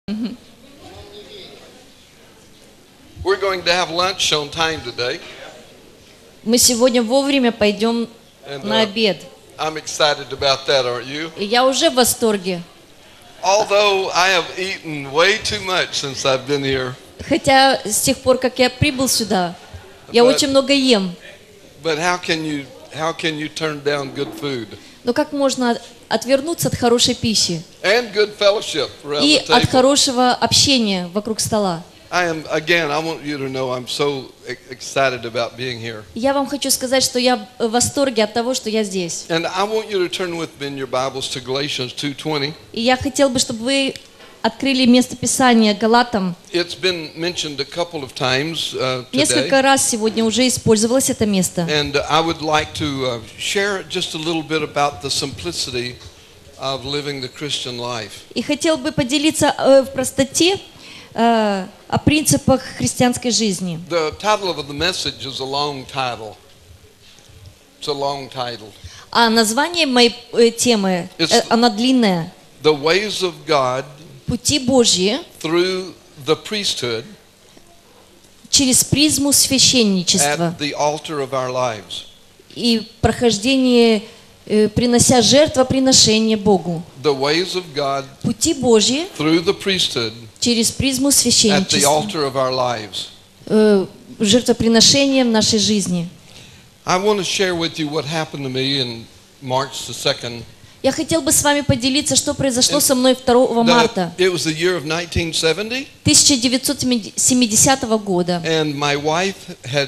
Мгм. We're going to have lunch on time today, Мы сегодня вовремя пойдем and на обед. I'm excited about that, aren't you? И я уже в восторге. Although I have eaten way too much since I've been here, Хотя с тех пор, как я прибыл сюда, я очень много ем. but how can you turn down good food Но как можно отвернуться от хорошей пищи and good fellowship around и the от table? хорошего общения вокруг стола? I want you to know I'm so excited about being here. Я вам хочу сказать, что я в восторге от того, что я здесь. And I want you to turn with me in your Bibles to Galatians 2:20. И я хотел бы, чтобы вы открыли местописание Галатам. It's been mentioned a couple of times today. Несколько раз сегодня уже использовалось это место. And I would like to share just a little bit about the simplicity of living the Christian life. И хотел бы поделиться в простоте о принципах христианской жизни. The title of the message is a long title. It's a long title. А название моей темы, она длинная. The ways of God Пути Божьи through the priesthood через призму священничества at the altar of our lives. и прохождение, принося жертвоприношение Богу. The ways of God Пути Божьи through the priesthood через призму at the священничества, altar of our lives. жертвоприношением нашей жизни. I want to share with you what happened to me in March the 2nd. Я хотел бы с вами поделиться, что произошло со мной 2 марта It was the year of 1970, 1970 года. and my wife had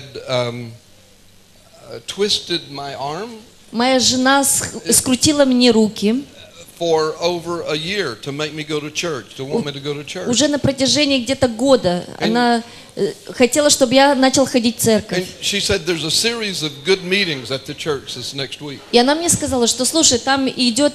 twisted my arm Моя жена скрутила мне руки. for over a year to make me go to church, to want me to go to church. Уже на протяжении где-то года она хотела, чтобы я начал ходить в And церковь. she said there's a series of good meetings at the church this next week. И она мне сказала, что, слушай, там идет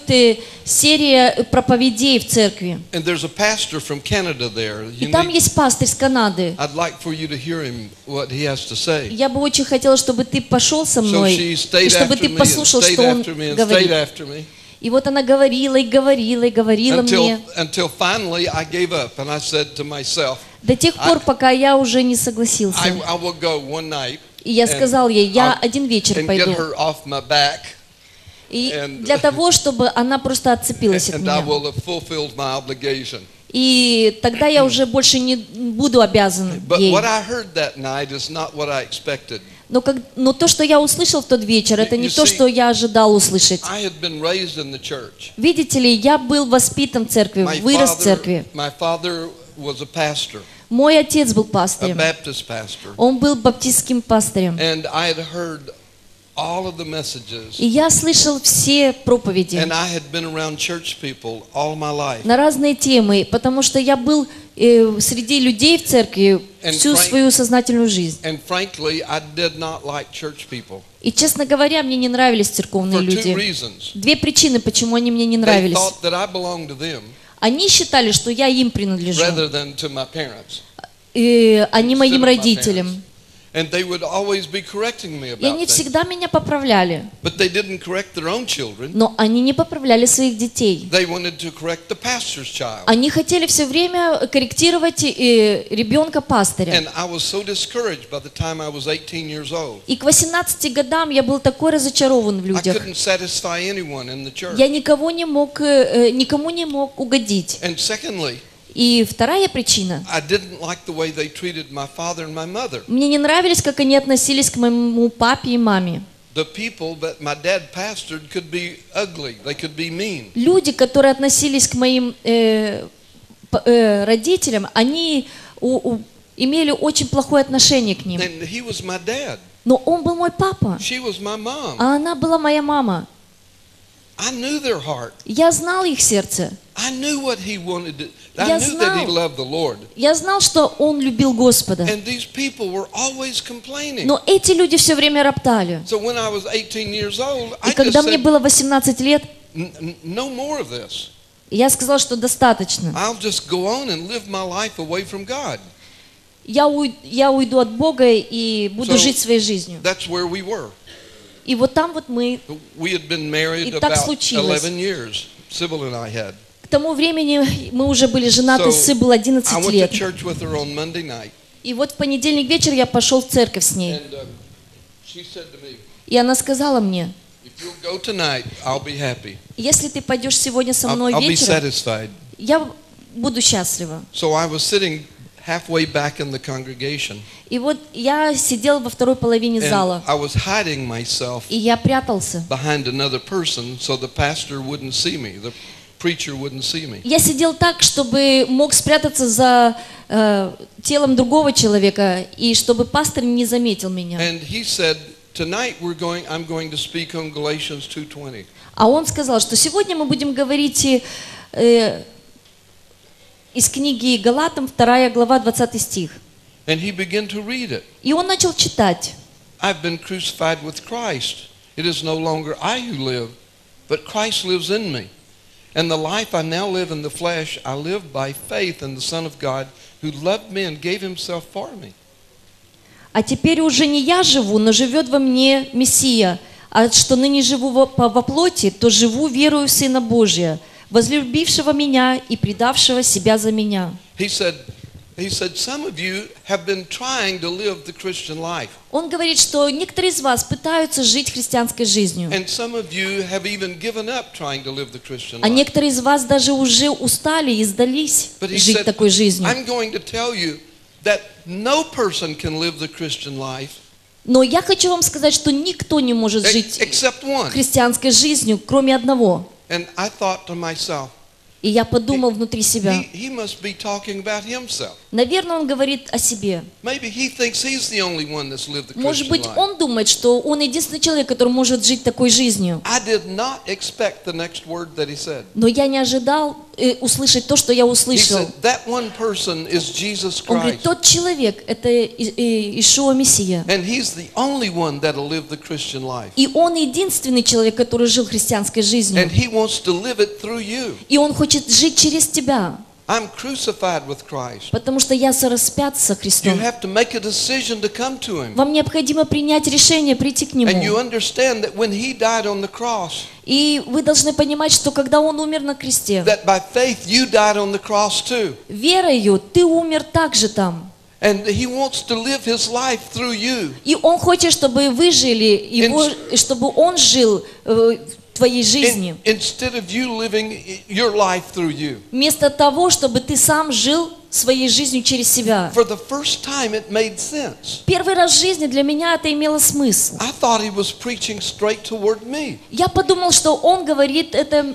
серия проповедей в церкви. And there's a pastor from Canada there. И там есть пастырь с Канады. I'd like for you to hear him, what he has to say. Я бы очень хотела, чтобы ты пошел со So мной, she и stayed чтобы after ты me and послушал, stayed что он after me and stayed говорит. after me. И вот она говорила и говорила и говорила мне. Until finally I gave up and I said to myself, До тех пор, пока я уже не согласился. I will go one night И я сказал ей, я один вечер and get пойду. her off my back, И для того, чтобы она просто отцепилась от and I меня. will have fulfilled my obligation. И тогда я уже больше не буду обязан But ей. what I heard that night is not what I expected. Но то, что я услышал в тот вечер, это не You то, see, что я ожидал услышать. I had been raised in the church. Видите ли, я был воспитан в церкви, вырос в церкви. My father was a pastor, Мой отец был a пастырем. Baptist pastor, Он был баптистским пастырем. and I had heard all of the messages, И я слышал все проповеди and I had been around church people all my life. на разные темы, потому что я был среди людей в церкви всю свою сознательную жизнь. And frankly, I did not like church people И, честно говоря, мне не нравились церковные for two люди. reasons. Две причины, почему они мне не They нравились. thought that I belonged to them Они считали, что я им принадлежу, rather than to my parents. а не моим Instead of my родителям. And they would always be correcting me И они about things. всегда меня поправляли. But they didn't correct their own children. Но они не поправляли своих детей. They wanted to correct the pastor's child. Они хотели все время корректировать ребенка пастыря. And I was so discouraged by the time I was 18 years old. И к 18 годам я был такой разочарован в I людях. couldn't satisfy anyone in the church. Я никому не мог угодить. And secondly, И вторая причина. I didn't like the way they treated my father and my mother. Мне не нравились, как они относились к моему папе и маме. The people that my dad pastored could be ugly. They could be mean. Люди, которые относились к моим родителям, они имели очень плохое отношение к ним. And he was my dad. Но он был мой папа, She was my mom. а она была моя мама. I knew their heart. Я знал их сердце. I knew what he wanted to. I Я knew that he знал. loved the Lord. Я знал, что он любил Господа. And these people were always complaining. Но эти люди все время роптали. So when I was 18 years old, И I когда just мне said, было 18 лет, no more of this. я сказал, что достаточно. I'll just go on and live my life away from God. Я уйду от Бога и буду So- жить своей жизнью. That's where we were. И вот там вот мы We had been married И так about случилось. 11 years. Sybil and I had. тому времени мы уже были женаты, So, сын был I 11 went to лет. church with her on Monday night, И вот в понедельник вечер я пошел в церковь с ней. and she said to me, И она сказала мне: "If you'll go tonight, I'll be happy. если ты пойдешь сегодня со I'll, мной I'll be вечером, satisfied." я буду счастлива. So I was sitting halfway back in the congregation, И вот я сидел во второй половине and зала, I was hiding myself и я прятался. behind another person so the pastor wouldn't see me, the preacher wouldn't see me. Я сидел так, чтобы мог спрятаться за телом другого человека, и чтобы пастор не заметил меня. And he said, "Tonight I'm going to speak on Galatians 2:20." А он сказал, что сегодня мы будем говорить из книги Галатам, 2 глава, 20 стих. And he began to read it. И он начал читать. "I've been crucified with Christ. It is no longer I who live, but Christ lives in me. And the life I now live in the flesh, I live by faith in the Son of God, who loved me and gave himself for me." А теперь уже не я живу, но живет во мне Мессия. А что ныне живу во плоти, то живу верою в Сына Божия, возлюбившего меня и предавшего себя за меня. He said, "Some of you have been trying to live the Christian life. Он говорит, что некоторые из вас пытаются жить христианской жизнью, And some of you have even given up trying to live the Christian а life." некоторые из вас даже уже устали и сдались But he жить said, такой жизнью. "I'm going to tell you that no person can live the Christian life Но я хочу вам сказать, что никто не может жить except one." христианской жизнью, кроме одного. And I thought to myself, И я подумал внутри себя, he must be talking about himself. наверное, он говорит о себе. Maybe he thinks he's the only one that's lived the Может Christian быть, life. он думает, что он единственный человек, который может жить такой жизнью. I did not expect the next word that he said. Но я не ожидал услышать то, что я He услышал. said, "That one person is Jesus Он говорит, Christ. тот человек, это Иешуа Мессия. And he's the only one that'll live the Christian life. И он единственный человек, который жил христианской жизнью. And he wants to live it through you. И он хочет жить через тебя. I'm crucified with Christ. Потому что я сораспят со You Христом. have to make a decision to come to him. Вам необходимо принять решение прийти к And you Нему. understand that when he died on the cross, И вы должны понимать, что когда Он умер на кресте, that by faith you died on the cross too. верою ты умер также там. And he wants to live his life through you. И Он хочет, чтобы вы жили, чтобы Он жил в твоей жизни. Instead of you living your life through you. Вместо того, чтобы ты сам жил своей жизнью через себя. For the first time it made sense. Первый раз в жизни для меня это имело смысл. I thought he was preaching straight toward me. Я подумал, что Он говорит это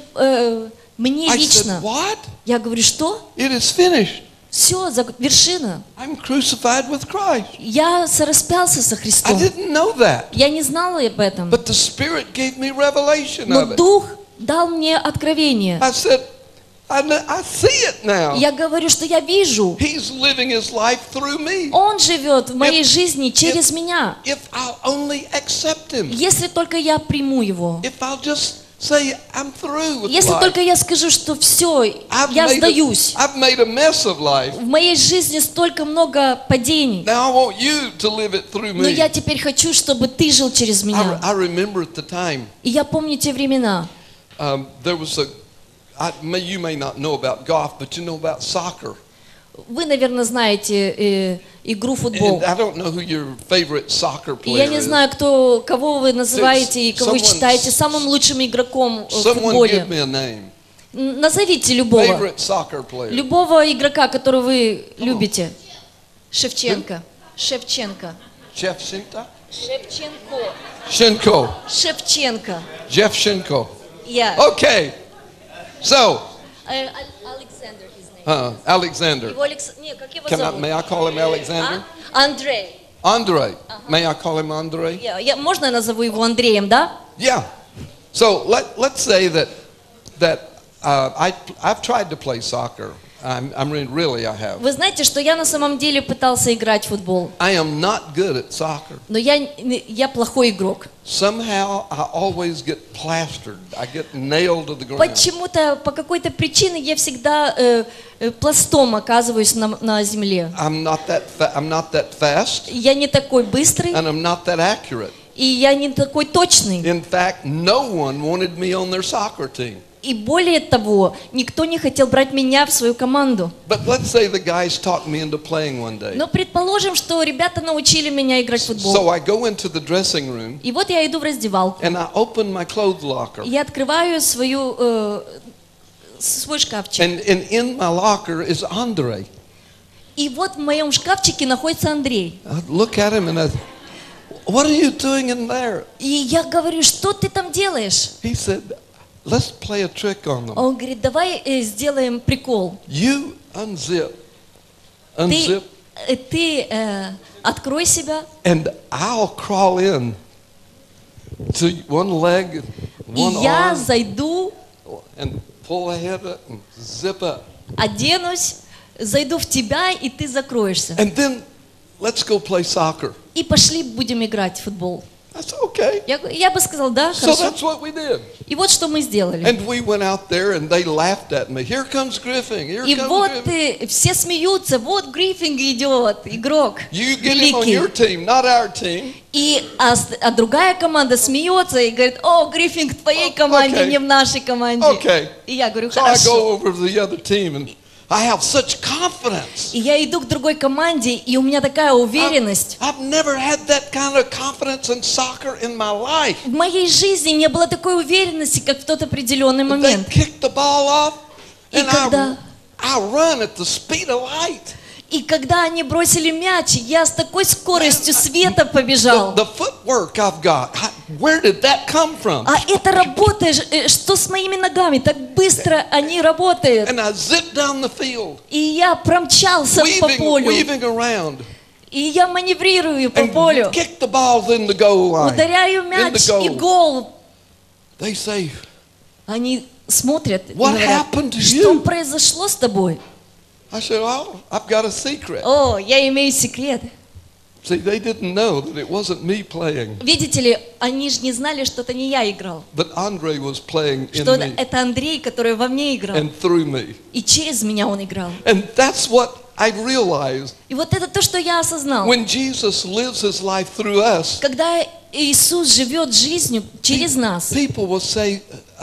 мне I said, лично. "What? Я говорю, что? It is finished. Все, вершина. I'm crucified with Christ." Я сораспялся со I Христом. didn't know that. Я не знала об этом. But the Spirit gave me revelation Но of it. Дух дал мне откровение. I said, I see it now. Я говорю, что я вижу. He's living his life through me. Он живет в моей жизни через меня. If I'll only accept him. Если только я приму Его. If I'll just say I'm through with Если life. только я скажу, что все, я сдаюсь. I've made a mess of life. В моей жизни столько много падений. Now I want you to live it through Но me. я теперь хочу, чтобы ты жил через меня. I remember at the time, И я помню те времена. there was you may not know about golf, but you know about soccer. Вы, наверное, знаете игру футбол. And I don't know who your favorite soccer И я player не is. знаю, кого вы называете и кого вы считаете самым лучшим игроком в Someone give футболе. me a name. Назовите любого. Favorite soccer player. Любого игрока, которого вы любите. Шевченко. Шевченко. Shevchenko? Шевченко. Shenko. Шевченко. Jeff Shenko. Я. Okay. So, Александр, his name. Alexander. Его Не, как его зовут? May I call him Alexander? Андрей. Andre. May I call him Andre? Можно я назову его Андреем, да? Yeah. So let's say that I've tried to play soccer. Really I have. Вы знаете, что я на самом деле пытался играть в футбол, I am not good at soccer. но я плохой игрок. Somehow I always get plastered. I get nailed to the ground. Почему-то, по какой-то причине я всегда пластом оказываюсь на земле. I'm not that fast, Я не такой быстрый, and I'm not that accurate. и я не такой точный. In fact, no one wanted me on their soccer team. И более того, никто не хотел брать меня в свою команду. But let's say the guys talked me into playing one day. Но предположим, что ребята научили меня играть в футбол. So I go into the dressing room И вот я иду в раздевалку. and I open my clothes locker. Я открываю свой шкафчик. And in my locker is Andre. И вот в моем шкафчике находится Андрей. I look at him and I, what are you doing in there? И я говорю, что ты там делаешь? He said, let's play a trick on them. Он говорит, давай сделаем прикол. You unzip Ты открой себя, and I'll crawl in to one leg, и one я arm, зайду, and pull ahead and zip up. оденусь, зайду в тебя, и ты закроешься. And then let's go play soccer. И пошли будем играть в футбол. That's okay. Я бы сказал, да, So хорошо. that's what we did. И вот что мы сделали. And we went out there and they laughed at me. Here comes Griffin. Here И comes вот Griffin. все смеются, вот Гриффинг идет, игрок You get him on your великий. team, not our team. А другая команда смеется и говорит, о, Гриффинг в твоей команде, Okay. не в нашей команде. Okay. И я говорю, So I хорошо. go over to the other team and I have such confidence. И я иду к другой команде, и у меня такая уверенность. I've never had that kind of confidence in soccer in my life. В моей жизни не было такой уверенности, как в тот определенный They момент. kicked the ball off И and когда- I run at the speed of light. И когда они бросили мяч, я с такой скоростью света побежал. The footwork I've got, where did that come from? А это работа, что с моими ногами? Так быстро они работают. And I zipped down the field, И я промчался по полю. weaving around, И я маневрирую по and полю. kicked the ball in the goal line. Ударяю In мяч the и goal. гол. They say, Они смотрят и What говорят, happened to что you? произошло с тобой? I said, oh, I've got a secret. О, я имею секрет. See, they didn't know that it wasn't me playing, Видите ли, они же не знали, что это не я играл. but Andre was playing in Что me это Андрей, который во мне играл. and through me. И через меня он играл. And that's what I realized. И вот это то, что я осознал. When Jesus lives his life through us, Когда Иисус живет жизнью через нас, people will say,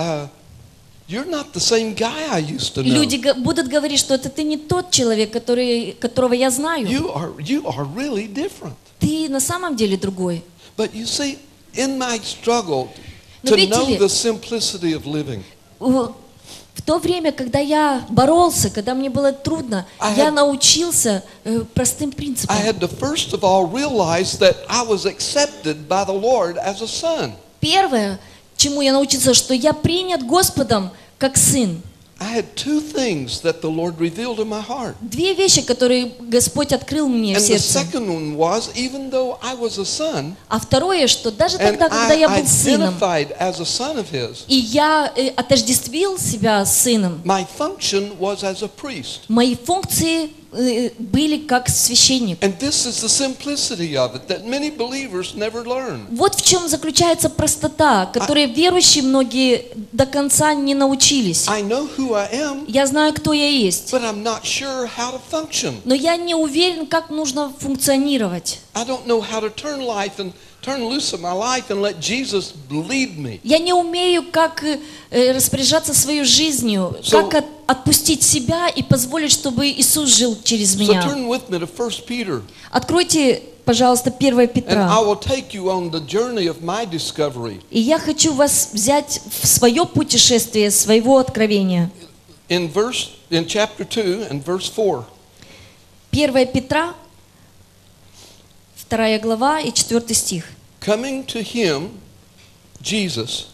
you're not the same guy I used to know. люди будут говорить, что это ты не тот человек, которого я знаю. You are really different. Ты на самом деле другой. But you see, in my struggle Но to видите know ли, the simplicity of living, В то время, когда я боролся, когда мне было трудно, я научился простым принципам. I had to first of all realize that I was accepted by the Lord as a son. Первое, чему я научился, что я принят Господом как сын. I had two things that the Lord revealed in my heart. Две вещи, которые Господь открыл мне в And the сердце. second one was, even though I was a son, А второе, что даже and тогда, когда я I был сыном, identified as a son of His, и я отождествил себя с сыном, my function was as a priest. мои функции были как священник. And this is the simplicity of it that many believers never learn. Вот в чем заключается простота, которой верующие многие до конца не научились. I know who I am, Я знаю, кто я есть, but I'm not sure how to function. но я не уверен, как нужно функционировать. I don't know how to turn loose of my life and let Jesus lead me. Я не умею, как распоряжаться своей жизнью, как отпустить себя и позволить, чтобы Иисус жил через So меня. turn with me to 1 Peter, Откройте, пожалуйста, 1 and I Петра. will take you on the journey of my discovery. И я хочу вас взять в свое путешествие, своего откровения. In chapter 2 and verse 4. 1 Петра, 2 глава и 4 стих. Coming to him, Jesus,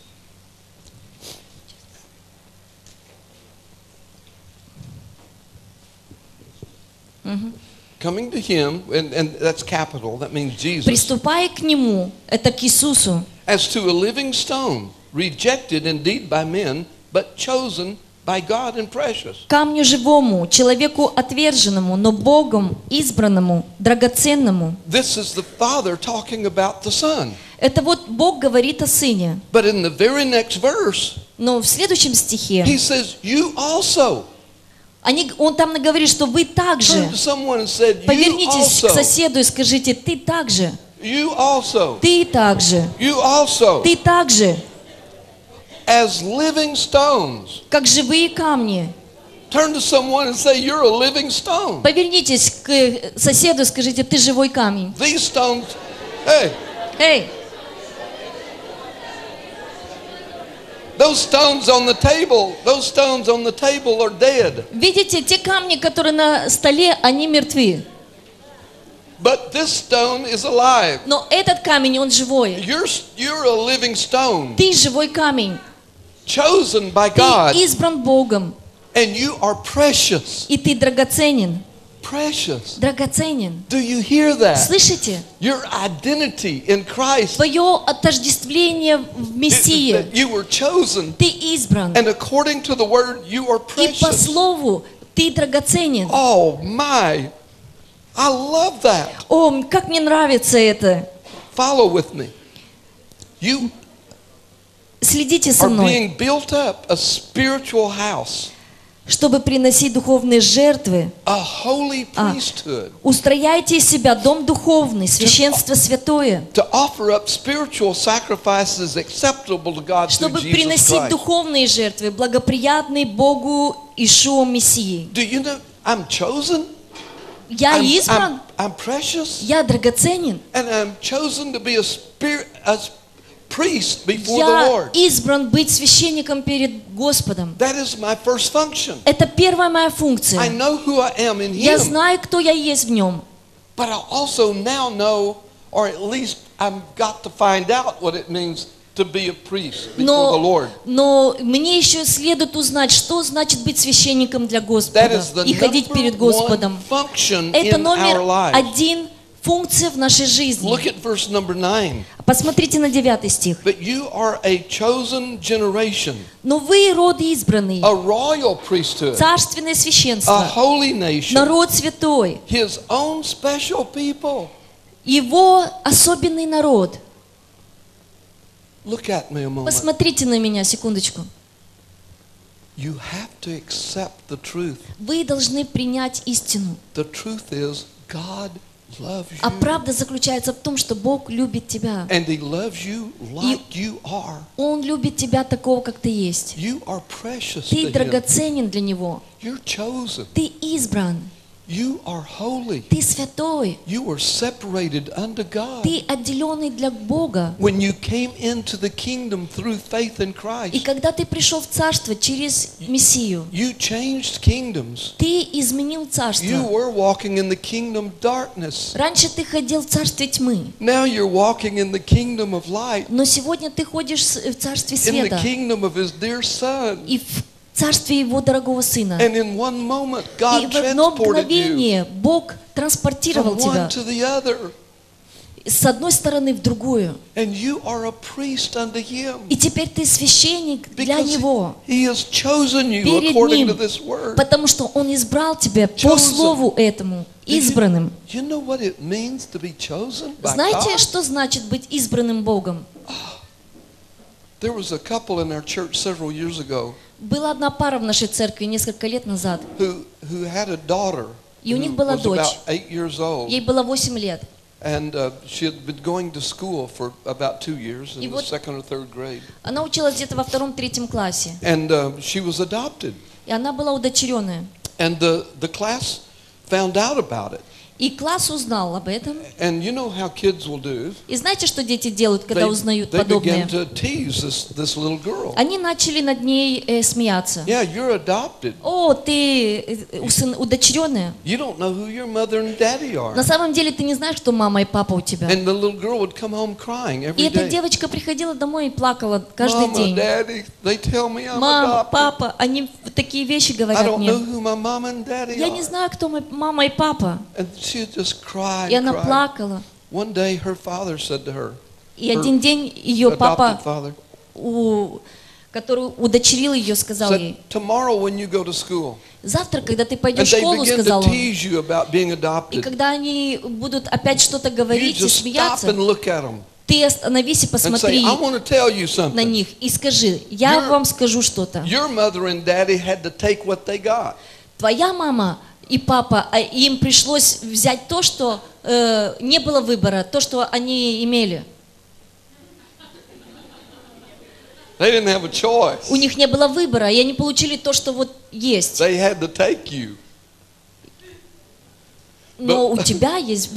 coming to him, and that's capital, that means Jesus, Приступая к Нему, это к Иисусу, as to a living stone, rejected indeed by men, but chosen by God and precious. камню живому, человеку отверженному, но Богом избранному, драгоценному. This is the Father talking about the Son. Это вот Бог говорит о Сыне. But in the very next verse, Но в следующем стихе he says, you also. он там говорит, что вы также. Turn to someone and said, you Повернитесь к also. соседу и скажите, ты также, You also. ты также, You also. ты также. as living stones. как живые камни. Turn to someone and say, you're a living stone. Повернитесь к соседу и скажите, ты живой камень. These stones, hey, Эй, those stones on the table are dead. видите, те камни, которые на столе, они мертвы. But this stone is alive. Но этот камень, он живой. You're a living stone, Ты живой камень. chosen by Ты God, избран Богом. and you are precious. И ты драгоценен. Precious. Драгоценен. Do you hear that? Слышите? Your identity in Christ. Твое отождествление в Мессии. That you were chosen, Ты избран. and according to the word, you are И по precious. слову ты драгоценен. Oh my, I love that. О, как мне нравится это. Follow with me. You Следите со are мной. being built up a spiritual house, Чтобы приносить духовные жертвы, a holy priesthood, устрояйте из себя дом духовный, священство святое, to offer up spiritual sacrifices acceptable to God through чтобы Jesus приносить Christ. духовные жертвы, благоприятные Богу Ишуа Мессии. Do you know I'm chosen? Я избран, I'm precious, я драгоценен, and I'm chosen to be a priest before the я Lord. избран быть священником перед Господом. That is my first function. Это первая моя I функция. know who I am in Я Him, знаю, кто я есть в Нем. but I also now know, or at least I've got to find out what it means to be a priest before the Lord. Но мне еще следует узнать, что значит быть священником для That Господа is the и ходить перед number one Господом. function Это in our номер life. один функция в нашей жизни. Look at verse number 9. Посмотрите на 9 стих. But you are a chosen generation, Но вы род избранный, a royal priesthood, царственное a священство, holy nation, народ святой, His own special people. Его особенный народ. Look at me a moment. Посмотрите на меня секундочку. You have to accept the truth. Вы должны принять истину. The truth is God loves А you. правда заключается в том, что Бог любит тебя. And He loves you like you are. Он любит тебя такого, как ты есть. You are precious to Ты Him. драгоценен для Него. You're chosen. Ты избран. You are holy. Ты святой. You are separated unto God. Ты отделенный для Бога. When you came into the kingdom through faith in И Christ, когда ты пришел в царство через Мессию, you changed kingdoms. ты изменил You царство. were walking in the kingdom of darkness. Раньше ты ходил в царстве тьмы, Now you're walking in the kingdom of light, но сегодня ты ходишь в царстве in the света kingdom of His dear Son. и в царстве Его дорогого Сына. And in one moment, И God в одно transported you мгновение Бог from транспортировал one тебя to the other. с одной стороны в другую. And you are a priest unto Him. И теперь ты священник для Because Него, He has chosen you перед according to Ним, this word. потому что Он избрал тебя по Chosen. слову этому, избранным. You know what it means to be chosen by Знаете, God? что значит быть избранным Богом? There was a couple in our church several years ago Была одна пара в нашей церкви несколько лет назад. who had a daughter И у них who была was дочь. about 8 years old. Ей было 8 лет. And she had been going to school for about 2 years in И the вот- second or third grade. Она училась где-то во 2-3 классе. And she was adopted. И она была удочеренная. And the class found out about it. И класс узнал об этом. And you know how kids will do. И знаете, что дети делают, когда узнают They подобное? began to tease this little girl. Они начали над ней смеяться. Yeah, you're adopted. О, ты удочеренная. You don't know who your mother and daddy are. На самом деле ты не знаешь, кто мама и папа у тебя. And the little girl would come home crying И every эта day. девочка приходила домой и плакала каждый Mama, день. daddy, they tell me I'm Мама, adopted. папа, они такие вещи I говорят don't мне. know who my mama and daddy Я не are. знаю, кто мой мама и папа. And she'd just cry И and она cry. плакала. One day her father said to her, И один день ее adopted папа, father, который удочерил ее, сказал said, ей: tomorrow when you go to school, завтра, когда ты and пойдешь в they школу, begin сказал to он, tease you about being и adopted, когда они будут опять что-то you говорить и just stop смеяться, and look at them ты остановись и and say, посмотри I want to tell you на something. них и скажи: я You're- вам скажу что-то. Your mother and daddy had to take what they got. Твоя мама и папа, им пришлось взять то, что не было выбора, то, что они имели. They didn't have a choice. У них не было выбора, и они получили то, что вот есть. They had to take you. Но у тебя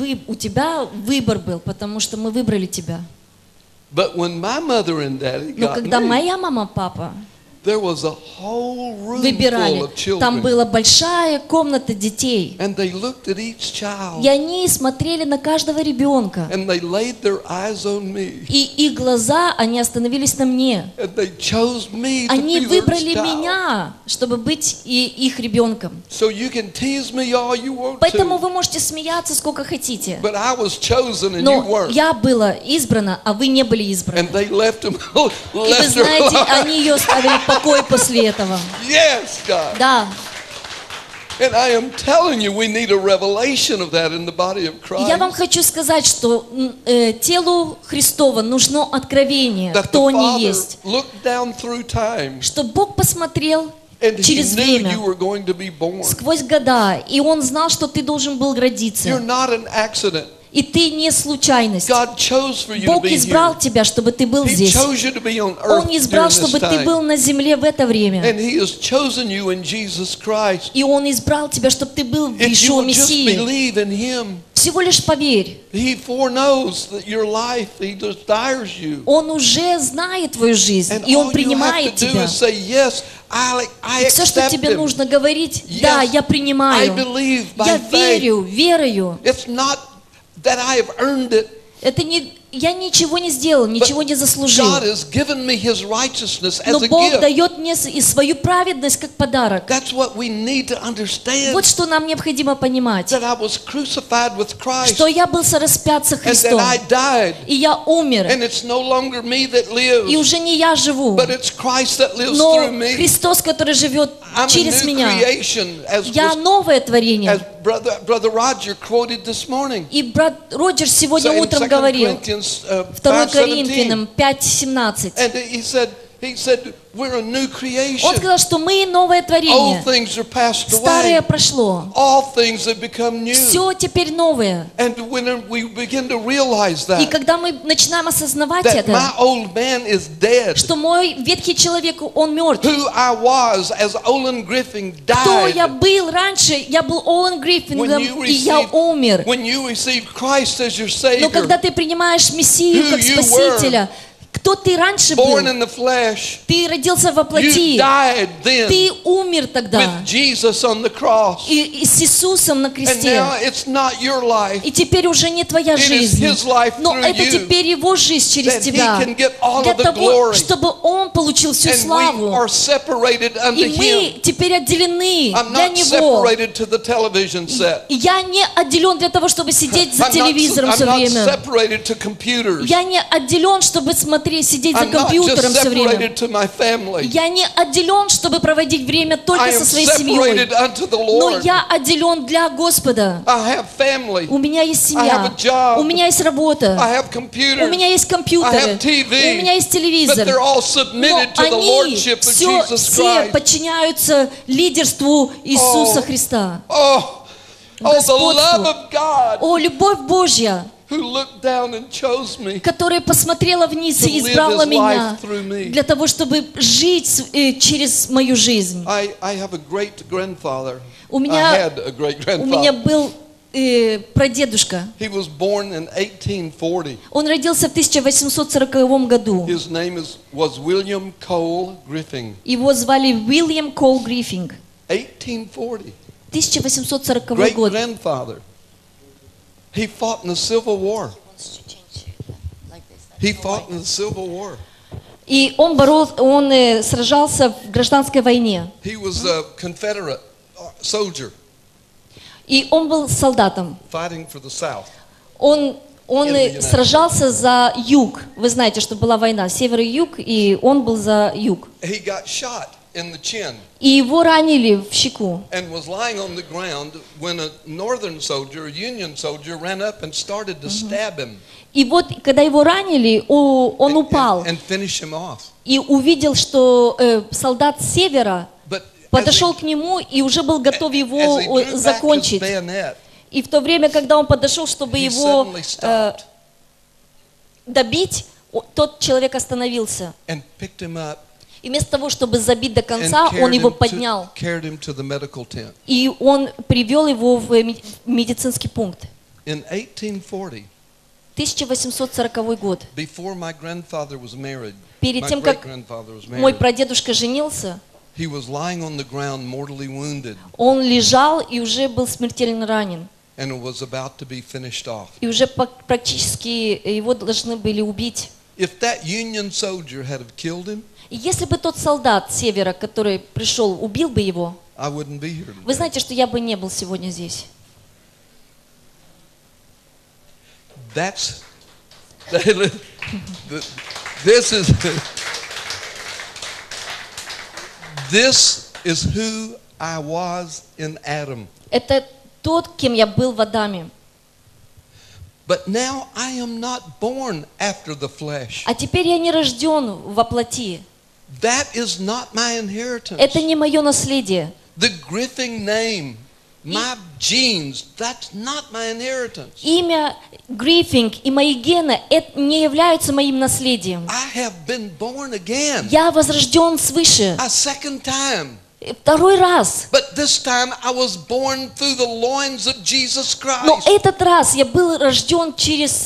выбор был, потому что мы выбрали тебя. But when my mother and daddy Но got когда me, моя мама, папа there was a whole room full выбирали, of там children. была большая комната детей. And they looked at each child. И они смотрели на каждого ребенка. And they laid their eyes on me. И их глаза, они остановились на мне. And they chose me to Они be their выбрали child. меня, чтобы быть их ребенком. So you can tease me all you want Поэтому to. вы можете смеяться сколько хотите. But I was chosen and you Но weren't. я была избрана, а вы не были избраны. And they left him, И вы left her знаете, alone. они ее оставили в покое после этого. Yes, God. Да. And I am telling you, we need a revelation of that in the body of И я вам Christ. хочу сказать, что телу Христова нужно откровение, That кто the они Father есть. looked down through time Что Бог посмотрел and He через knew время, you were going to be born. сквозь года, и Он знал, что ты должен был You're родиться. not an accident. И ты не случайность. God chose for you to Бог be избрал here. тебя, чтобы ты был He здесь. chose you to be on earth Он избрал, during this чтобы ты time. был на земле в это время. And He has chosen you in Jesus Christ. И Он избрал тебя, чтобы ты был в If you Иешуа will just Мессии. believe in Him, Всего лишь поверь. He foreknows that your life, He desires you. Он уже знает твою жизнь, And и all Он you have принимает to do тебя. is say, yes, I Все, что accept тебе Him. нужно говорить, Yes, да, я I принимаю. believe by Я faith. верою. It's not that I have earned it. Это не, я ничего не сделал, ничего не заслужил. God has given me His righteousness as Но a Бог gift. дает мне и свою праведность как подарок. That's what we need to understand. Вот что нам необходимо понимать. That I was crucified with Christ. Что я был сораспят со And that Христом. I died. И я умер. And it's no longer me that И lives, уже не я живу, but it's Christ that lives но through me. Христос, который живет I'm a через new меня. creation, as Я новое творение. Brother Roger quoted this morning. И брат Роджер сегодня So in утром 2 говорил, Corinthians 2 5:17, Коринфянам 5:17. and he said, we're a new Он creation. сказал, что мы новое All творение. things are passed Старое away. прошло. All things have become new. Все теперь новое. And when we begin to realize И that, когда мы начинаем осознавать that my это, old man is dead, что мой ветхий человек, он мертв. who I was as Olin Griffin Кто я died, был раньше? Я был Олан Гриффингом, When you и я умер. when you received Christ as your Но Savior, когда ты принимаешь Мессию Who как you Спасителя, кто ты раньше был? born in the flesh, Ты родился во you плоти. died then Ты умер тогда. with Jesus on the cross. И с Иисусом на And кресте. now it's not your life, И теперь уже не твоя It is жизнь, His life но through это you, теперь Его жизнь через that He тебя. can get all Для of the того, glory. чтобы Он получил всю And we славу. are separated unto И мы Him. теперь отделены I'm для not Него. separated to the television set. И я не отделен для того, чтобы сидеть за I'm телевизором все not время. separated to computers. Я не отделен, чтобы смотреть, сидеть за I'm not just компьютером все время. separated to my family. Я не отделен, чтобы проводить время I только am со своей семьей. separated unto the Но Lord. я отделен для Господа. I have family. У меня есть I have a семья, job. у меня есть работа, I have у computers. меня есть I компьютеры, have TV. у меня есть But телевизор. they're all Но submitted to the они lordship of все Jesus Christ. подчиняются лидерству Иисуса Христа. Oh, the Господству. love of God О, любовь Божья, who looked down and chose me. которая посмотрела вниз To и live избрала his меня life through me. для того, чтобы жить через мою жизнь. I have a great grandfather. У I меня, had a great у меня grandfather. был прадедушка. He was born in 1840. Он родился в 1840 году. His name was William Cole Griffin. Его звали Уильям Кол Гриффинг. 1840. 1840 Great год. grandfather. He fought in the Civil War. He fought in the Civil War. И он сражался в гражданской войне. He was a Confederate soldier И он был солдатом. fighting for the South. Он In the United сражался за юг. Вы знаете, что была война, север и юг, и он был за юг. He got shot in the chin И его ранили в щеку. and was lying on the ground when a northern soldier, a Union soldier, ran up and started to stab him И вот, когда его ранили, он упал and finish him off. и увидел, что солдат с севера But подошел к нему и уже был готов as he его drew back his закончить. bayonet, И в то время, когда он подошел, чтобы he его suddenly stopped. добить, тот человек остановился. and picked him up И вместо того, чтобы забить до and конца, он его поднял. carried him to the medical tent. И он привел его в медицинский пункт. In 1840, 1840 год. before my grandfather was married, Перед my тем, как great-grandfather was мой married, прадедушка женился, he was lying on the ground mortally wounded он лежал и уже был смертельно ранен. and was about to be finished off. И уже практически его должны были убить. If that Union soldier had have killed him, И если бы тот солдат с севера, который пришел, убил бы его, I wouldn't be here вы today. знаете, что я бы не был сегодня здесь. That's this is who I was in Adam. Это тот, кем я был в Адаме. But now I am not born after the flesh. А теперь я не рожден во плоти. That is not my inheritance. Это не мое наследие. The Griffin name, my genes, that's not my inheritance. Имя Гриффинг и мои гены это не являются моим наследием. I have been born again Я возрожден свыше. a second time. Второй раз. But this time I was born through the loins of Jesus Но Christ. этот раз я был рожден через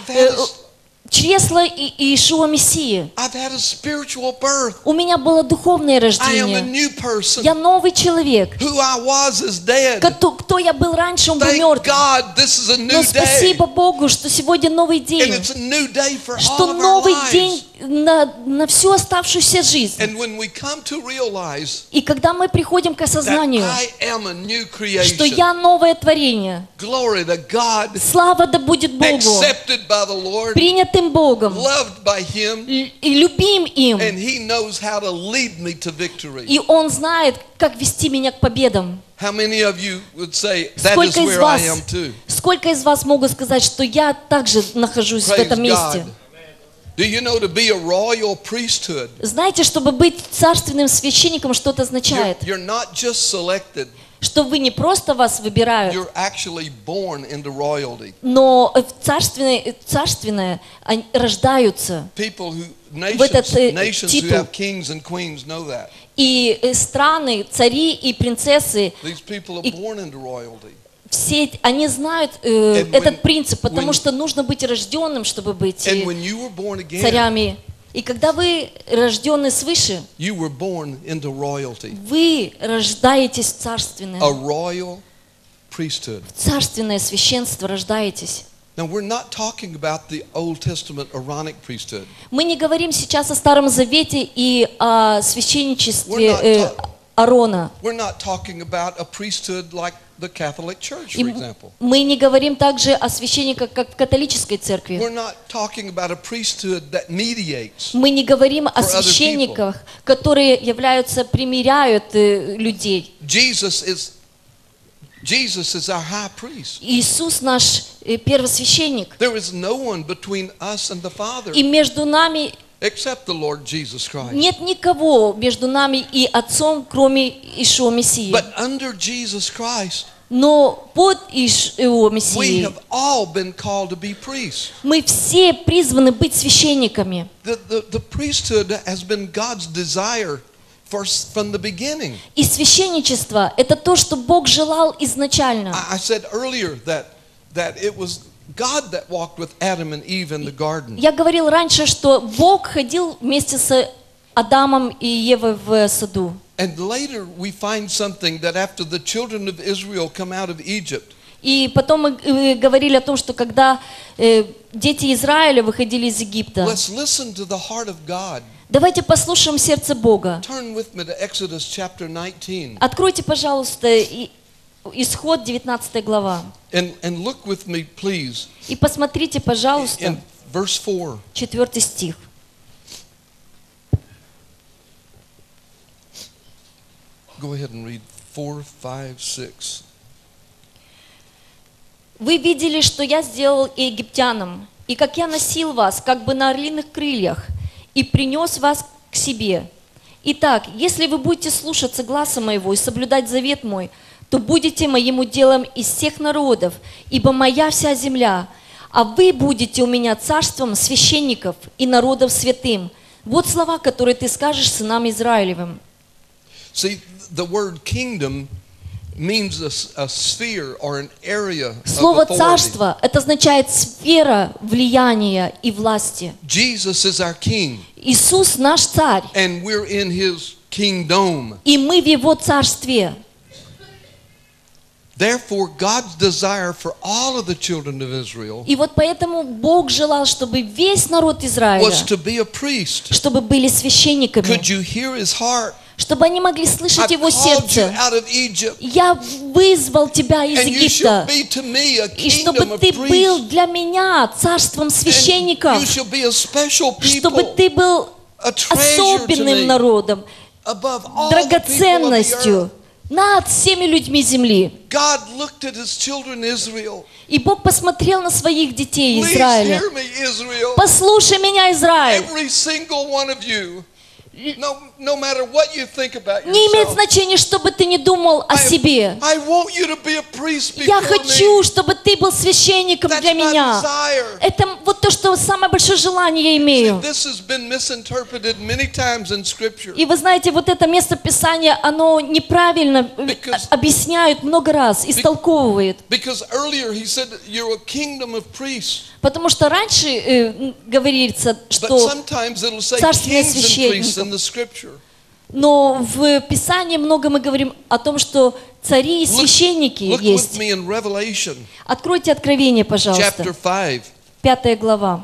чресло Иешуа Мессии. I've had a spiritual birth. У меня было духовное I am a рождение. new person. Я новый человек. Who I was is dead. Кто я был раньше, он был Thank мертв. God this is a new Но day. спасибо Богу, что сегодня новый And день. it's a new day for Что all of our новый lives. день на всю оставшуюся жизнь. And when we come to realize И когда мы приходим к that осознанию, I am a new что creation, я новое творение, glory to God, слава да будет Богу, accepted by the Lord, принятым Богом loved by Him, и любим им. and He knows how to lead me to victory. И Он знает, как вести меня к победам. How many of you would say that is where I am too? Сколько из вас могут сказать, что я также нахожусь в Praise этом месте? God. Do you know to be a royal priesthood? Знаете, чтобы быть царственным священником, что это означает? You're not just selected, Что вы не просто вас выбирают, you're actually born into royalty. но в царственное они рождаются. People who, этот, nations who титул. have kings and queens know that. И страны, цари и принцессы, These people are И- born into royalty. все они знают when- этот принцип, потому when- что нужно быть рожденным, чтобы быть And when you were born again, царями. И когда вы рождены свыше, you were born into royalty. вы рождаетесь в царственное. A royal priesthood. В царственное священство рождаетесь. Now, we're not talking about the Old Testament Aaronic priesthood. Мы не говорим сейчас о Старом Завете и о священничестве We're not Аарона. We're not talking about a priesthood like the Catholic Church, И for example. мы не говорим также о священниках, как в католической церкви. We're not talking about a priesthood that mediates. Мы не говорим о For other священниках, которые примиряют людей. Jesus is our high priest. Иисус наш первосвященник. There is no one between us and the Father И между нами except the Lord Jesus Christ. нет никого между нами и Отцом, кроме Иешуа Мессии. But under Jesus Christ, Но под Иешуа we Мессией have all been called to be priests. мы все призваны быть священниками. The priesthood has been God's desire from the beginning. И священничество – это то, что Бог желал изначально. I said earlier that it was God that walked with Adam and Eve in the garden. Я говорил раньше, что Бог ходил вместе с Адамом и Евой в саду. And later we find something that after the children of Israel come out of Egypt, И потом мы говорили о том, что когда дети Израиля выходили из Египта, let's listen to the heart of God. давайте послушаем сердце Бога. Turn with me to Exodus chapter 19 Откройте, пожалуйста, Исход 19 глава. and look with me, please, И посмотрите, пожалуйста, in verse 4. 4 стих. Go ahead and read 4, 5, 6. «Вы видели, что я сделал египтянам, и как я носил вас, как бы на орлиных крыльях, и принес вас к себе. Итак, если вы будете слушаться гласа моего и соблюдать завет мой, то будете моим уделом из всех народов, ибо моя вся земля, а вы будете у меня царством священников и народов святым. Вот слова, которые ты скажешь сынам Израилевым. See, the word kingdom means a sphere or an area of Слово authority. царство, это означает сфера влияния и власти. Jesus is our king, Иисус наш царь, and we're in his kingdom. и мы в его царстве. Therefore, God's desire for all of the children of Israel И вот поэтому Бог желал, чтобы весь народ Израиля, was to be a priest. чтобы были священниками, Could you hear his heart? чтобы они могли слышать I его called you сердце. out of Egypt, Я вызвал тебя из and you shall Египта, be to me a и чтобы kingdom of ты был priests. для меня царством And священников, you shall be a special чтобы people, ты был a treasure to особенным me, народом, above all the people of the драгоценностью earth. над всеми людьми земли. God looked at his children Israel. И Бог посмотрел на своих детей Please Израиля. hear me, Israel. Послушай меня, Израиль. Every single one of you, no matter what you think about Не имеет yourself, значения, что бы ты ни думал о себе. I want you to be a priest Я before хочу, me. чтобы ты был священником That's для my меня. desire. Это вот то, что самое большое желание я имею. This has been misinterpreted many times in Scripture. И вы знаете, вот это место Писания, оно неправильно объясняют много раз, истолковывает. Because earlier he said you're a kingdom of priests. Потому что раньше говорится, But что sometimes it'll say царственные kings and priests священников. in the Scripture. Но в Писании много мы говорим о том, что цари и священники Look with есть. me in Revelation, Откройте Откровение, chapter пожалуйста. 5. 5 глава.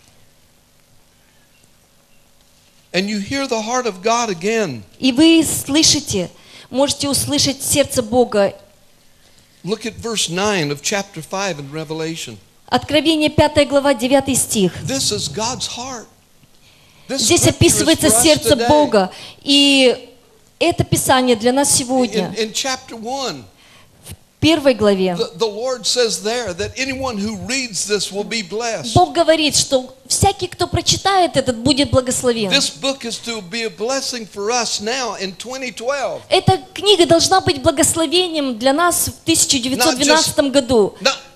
And you hear the heart of God again. И вы слышите, можете услышать сердце Бога. Look at verse 9 of chapter 5 in Revelation. Откровение 5 глава, 9 стих. This is God's heart. This Здесь scripture is описывается for us сердце today. Бога. И это Писание для нас сегодня. In chapter 1, В 1 главе the Lord says there that anyone who reads this will be blessed. Бог говорит, что всякий, кто прочитает этот, будет благословен. This book is to be a blessing for us now in 2012. Эта книга должна быть благословением для нас в 1912 году.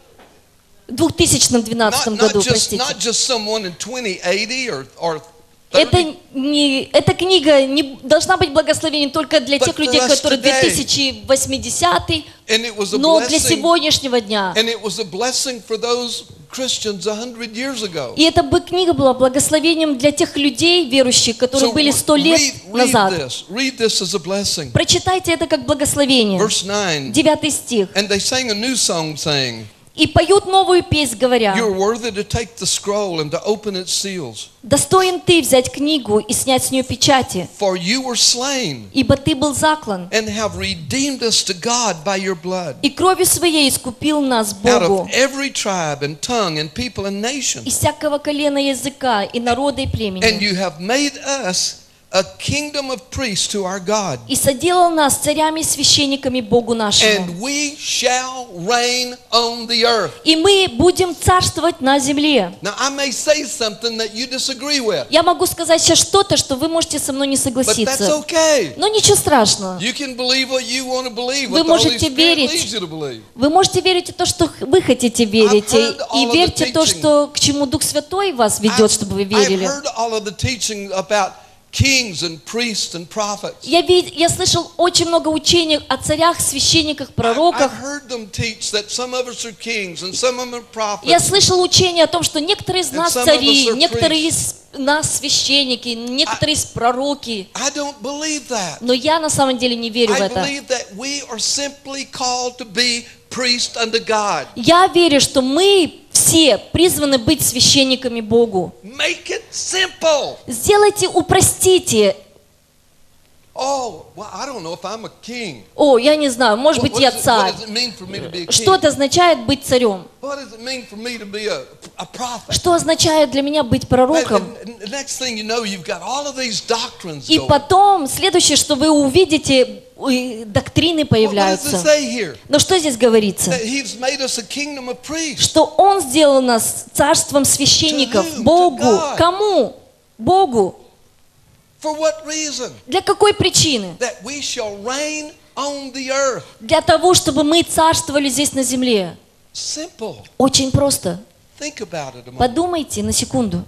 В 2012 году, простите. Not just someone in 2080 or 30. Эта книга не должна быть благословением только для But тех for людей, us которые today. 2080, And it was a но для blessing. сегодняшнего дня. And it was a blessing for those Christians 100 years ago. И эта книга была благословением для тех людей, верующих, которые были 100 лет назад. Read this as a blessing. Прочитайте это как благословение. Verse 9. 9 стих. And they sang a new song saying, И поют новую песнь, говоря: "You're worthy to take the scroll and to open its seals. достоин ты взять книгу и снять с нее печати, For you were slain ибо ты был заклан, and have redeemed us to God by your blood, и кровью своей искупил нас out Богу of every tribe and tongue and people and nation. из всякого колена, языка и народа и And племени. you have made us a kingdom of priests to our God. И соделал нас царями и священниками Богу нашему. And we shall reign on the earth." И мы будем царствовать на земле. Now I may say something that you disagree with, Я могу сказать сейчас что-то, что вы можете со мной не but that's согласиться. okay. Но ничего страшного. You can believe what you want to believe, Вы what the Holy можете Spirit верить. leads you to believe. Вы можете верить в то, что вы хотите верить. I've heard all И of the верьте в то, teaching. что, к чему Дух Святой вас ведет, чтобы вы I've верили. heard all of the teaching about kings and priests and prophets. Я слышал очень много учений о царях, священниках, I've пророках. heard them teach that some of us are kings and some of them are prophets. Я слышал учения о том, что некоторые из And нас some of цари, us are некоторые из нас священники, некоторые из пророки. I don't believe that. Но я на самом деле не верю в I это. believe that we are simply called to be priests unto God. Я верю, что мы все призваны быть священниками Богу. Make it simple. Сделайте, упростите. Oh, well, I don't know if I'm a king. О, я не знаю, может быть, я What царь. does it mean for me to be a Что king? это означает быть царем? What does it mean for me to be a prophet? Что означает для меня быть пророком? And the next thing you know, you've got all of these doctrines И going. потом, следующее, что вы увидите, доктрины What does it появляются. say here? Но что здесь говорится? That he's made us a kingdom of priests. Что Он сделал нас царством священников. To whom? To Богу. God. Кому? Богу. For what reason? Для какой причины? That we shall reign on the earth. Для того, чтобы мы царствовали здесь на земле. Simple. Очень просто. think about it a moment. Подумайте на секунду.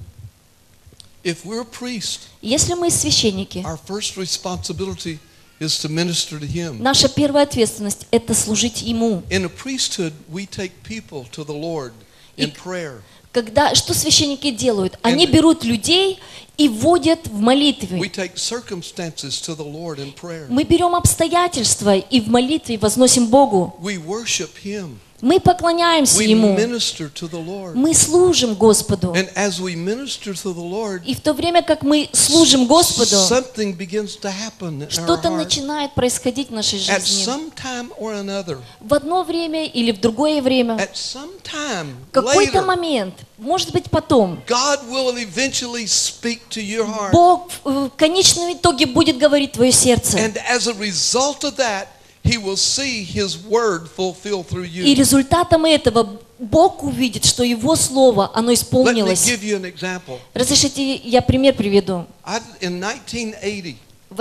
If we're a priest, Если мы священники, our first responsibility is to minister to Him. наша первая ответственность – это служить Ему. In a priesthood, we take people to the Lord in prayer. Что священники делают? Они берут людей и вводят в молитве. We take circumstances to the Lord in prayer. Мы берем обстоятельства и в молитве возносим Богу. We worship Him. Мы поклоняемся We Ему. minister to the Lord. Мы служим Господу. And as we minister to the Lord, И в то время, как мы служим Господу, something begins to happen in our что-то heart. начинает происходить в нашей At жизни. some time or another, В одно время или в другое время, at some time в какой-то later, момент, может быть потом, God will eventually speak to your heart. Бог в конечном итоге будет говорить твое сердце. And as a result of that, He will see His word fulfilled through И you. результатом этого Бог увидит, что Его Слово, оно Let me исполнилось. give you an example. Разрешите, я пример приведу. In 1980, В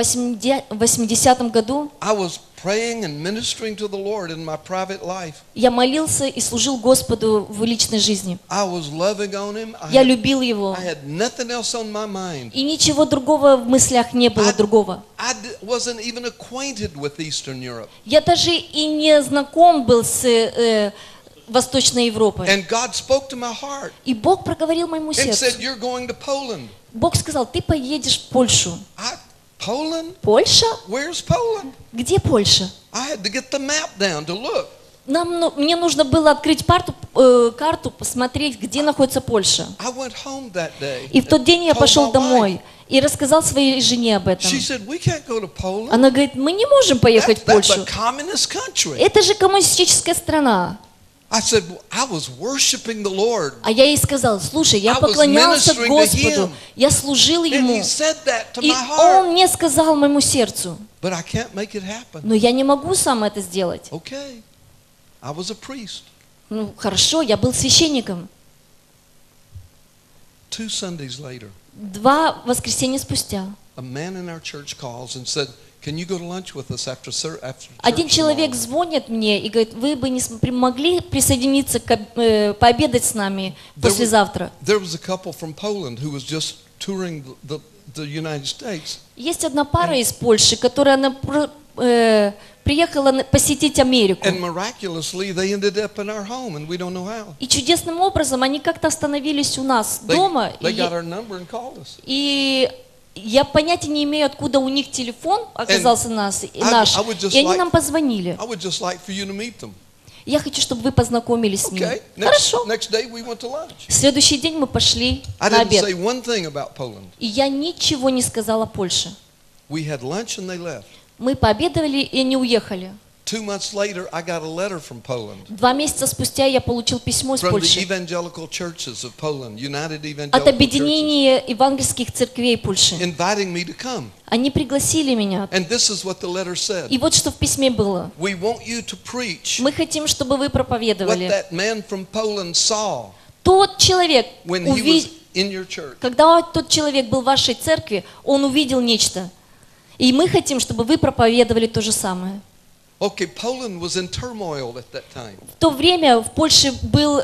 80-м году I was praying and ministering to the Lord in my private life. я молился и служил Господу в личной жизни. I was loving on Him. Я любил Его. I had nothing else on my mind. И ничего другого в мыслях не было другого. I wasn't even acquainted with Eastern Europe. Я даже и не знаком был с Восточной Европой. And God spoke to my heart И Бог проговорил моему and said, сердцу. "You're going to Poland." Бог сказал, ты поедешь в Польшу. Poland? Польша? Where's Poland? Где Польша? I had to get the map down to look. Мне нужно было открыть карту, посмотреть, где находится Польша. I went home that day. И в тот день я Told пошел my wife. домой и рассказал своей жене об этом. She said, "We can't go to Poland. Она говорит, мы не можем поехать в That's Польшу. a communist country." Это же коммунистическая страна. I said, "Well, I was worshiping the Lord." А я ей сказал, слушай, я I was поклонялся ministering to Господу, Him. я служил And Ему. He said that to И my heart. Он мне сказал моему сердцу, But I can't make it happen. но я не могу сам это сделать. Okay. I was a priest. Ну, хорошо, я был священником. 2 Sundays later, 2 воскресенья спустя a man in our church calls and said, "Can you go to lunch with us after church один человек tomorrow?" звонит мне и говорит, вы бы не могли присоединиться, пообедать с нами послезавтра. There was a couple from Poland who was just touring the United States. Есть одна пара из Польши, которая приехала посетить Америку. And miraculously, they ended up in our home, and we don't know how. И чудесным образом они как-то остановились у нас дома. They got our number and called us. И я понятия не имею, откуда у них телефон оказался наш. И они нам позвонили. I would just like for you to meet them. Я хочу, чтобы вы познакомились с ними. Okay. Хорошо. Next day we went to lunch. В следующий день мы пошли I на didn't say обед. one thing about Poland. И я ничего не сказала о Польше. We had lunch and they left. Мы пообедали, и они уехали. 2 months later, I got a letter from Poland. 2 месяца спустя я получил письмо из From the Польши evangelical churches of Poland, United от Evangelical Churches, объединения евангельских церквей Польши. inviting me to come. Они пригласили меня. And this is what the letter said. И вот что в письме было. We want you to preach Мы хотим, чтобы вы what проповедовали. that man from Poland saw Тот человек, when he was in your church. когда тот человек был в вашей церкви, он увидел нечто. И мы хотим, чтобы вы проповедовали то же самое. Okay, Poland was in turmoil at that time. В то время в Польше был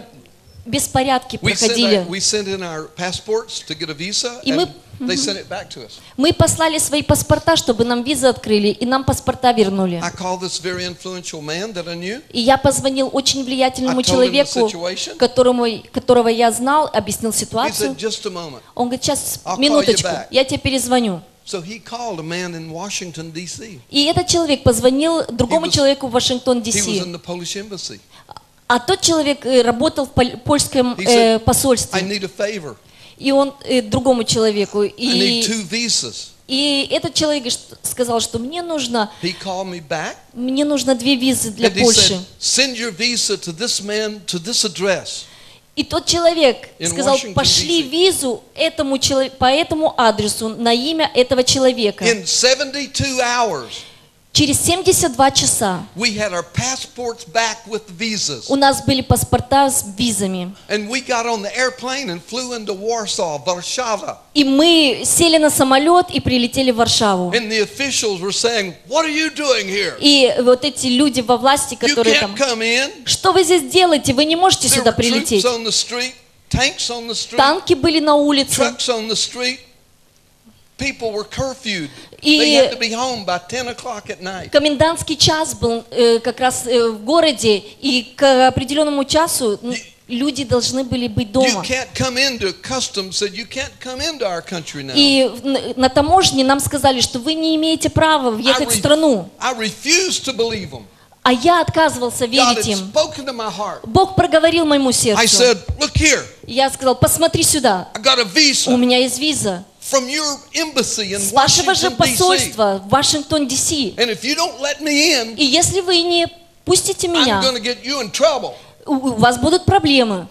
беспорядки проходили. We sent in our passports to get a visa, И мы and they sent it back to us. Мы послали свои паспорта, чтобы нам визы открыли, и нам паспорта вернули. I called this very influential man that I knew. И я позвонил очень влиятельному I told him the человеку, situation. которого я знал, объяснил He ситуацию. said, "Just a moment." Он говорит, сейчас, I'll call you минуточку, back. я тебе перезвоню. So he called a man in Washington, D.C. И этот человек позвонил другому He was- человеку в He was Вашингтон-Ди-Си. in the Polish embassy. А тот человек работал в польском He said, I посольстве. need a favor. И он другому человеку. I need 2 visas. И этот человек сказал, что мне нужно He called me back 2 визы для and he Польши. said, "Send your visa to this man to this address." И тот человек In сказал, Washington, пошли D.C. визу по этому адресу на имя этого человека. In 72 hours, Через 72 часа we had our passports back with visas. у нас были паспорта с визами. And we got on the airplane and flew into Warsaw, Warszawa. И мы сели на самолет и прилетели в Варшаву. And the officials were saying, "What are you doing here? И вот эти люди во власти, You которые can't там, come in." что вы здесь делаете? Вы не можете There сюда were troops прилететь. on the street, tanks on the street, Танки были на улице. trucks on the street. People were curfewed. И They had to be home by 10 o'clock at night. комендантский час был как раз в городе, и к определенному часу люди должны были быть You дома. can't come into customs, said you can't come into our country now. И на таможне нам сказали, что вы не имеете права въехать в страну. I refused to believe them. А я отказывался God верить had им. spoken to my heart. Бог проговорил моему I сердцу. said, "Look here, Я сказал, посмотри сюда. I got a У visa меня есть виза. from your embassy in С вашего же Washington, D.C. посольства в Вашингтон, Д.С. And if you don't let me in, И если вы не пустите I'm меня, going to get you in trouble." у вас будут проблемы.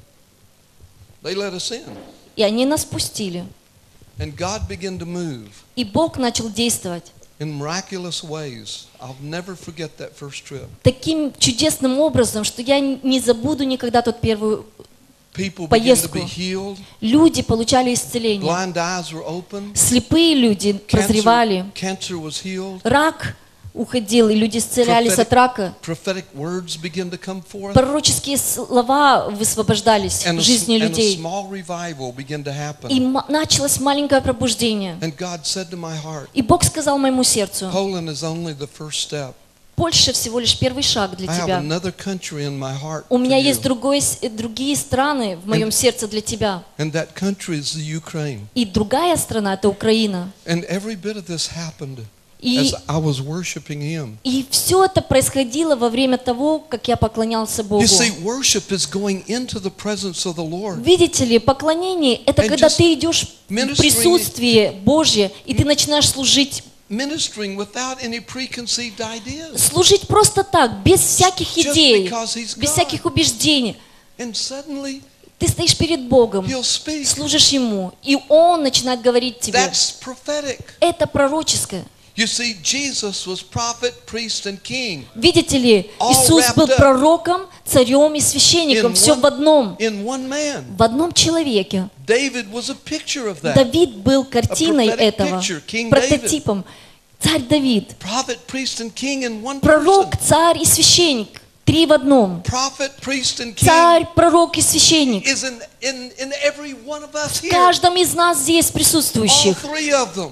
They let us in. И они нас пустили. And God began to move И Бог начал действовать in miraculous ways. I'll never forget that first trip. таким чудесным образом, что я не забуду никогда тот первую People began to поездку. be healed. Люди получали исцеление. Blind eyes were open. Слепые люди прозревали. Cancer was healed. Рак уходил, и люди исцелялись от рака. Prophetic words began to come forth. Пророческие слова высвобождались в жизни And a людей. small revival began to happen. И началось маленькое пробуждение. And God said to my heart, И Бог сказал моему сердцу, Poland is only the first step. Польша всего лишь первый шаг для I have тебя. another country in my heart У for меня есть you. другие страны в моем сердце для тебя. And that country is the Ukraine. И другая страна — это Украина. And every bit of this happened И, as I was worshiping Him. и все это происходило во время того, как я поклонялся Богу. You see, worship is going into the presence of the Lord. Видите ли, поклонение — это And когда just ты идешь в ministering- присутствие Божье, и ты начинаешь служить. Ministering without any preconceived ideas. Служить просто так, без всяких Just идей, because He's без God. всяких убеждений. And suddenly Ты стоишь перед Богом, He'll speak. служишь Ему, и Он начинает говорить тебе. That's prophetic. Это пророческое. You see, Jesus was prophet, priest, and king Видите ли, All Иисус wrapped был up пророком, царем и священником. in Все one- в одном. in one man. В одном человеке. David was a picture of that. Давид был картиной prophetic этого, picture, King прототипом. Царь Давид. Prophet, priest, and king in one Пророк, person. царь и священник. Три в одном. Prophet, priest, and king Царь, пророк и священник. is in every one of us В here. каждом из нас здесь All присутствующих. three of them.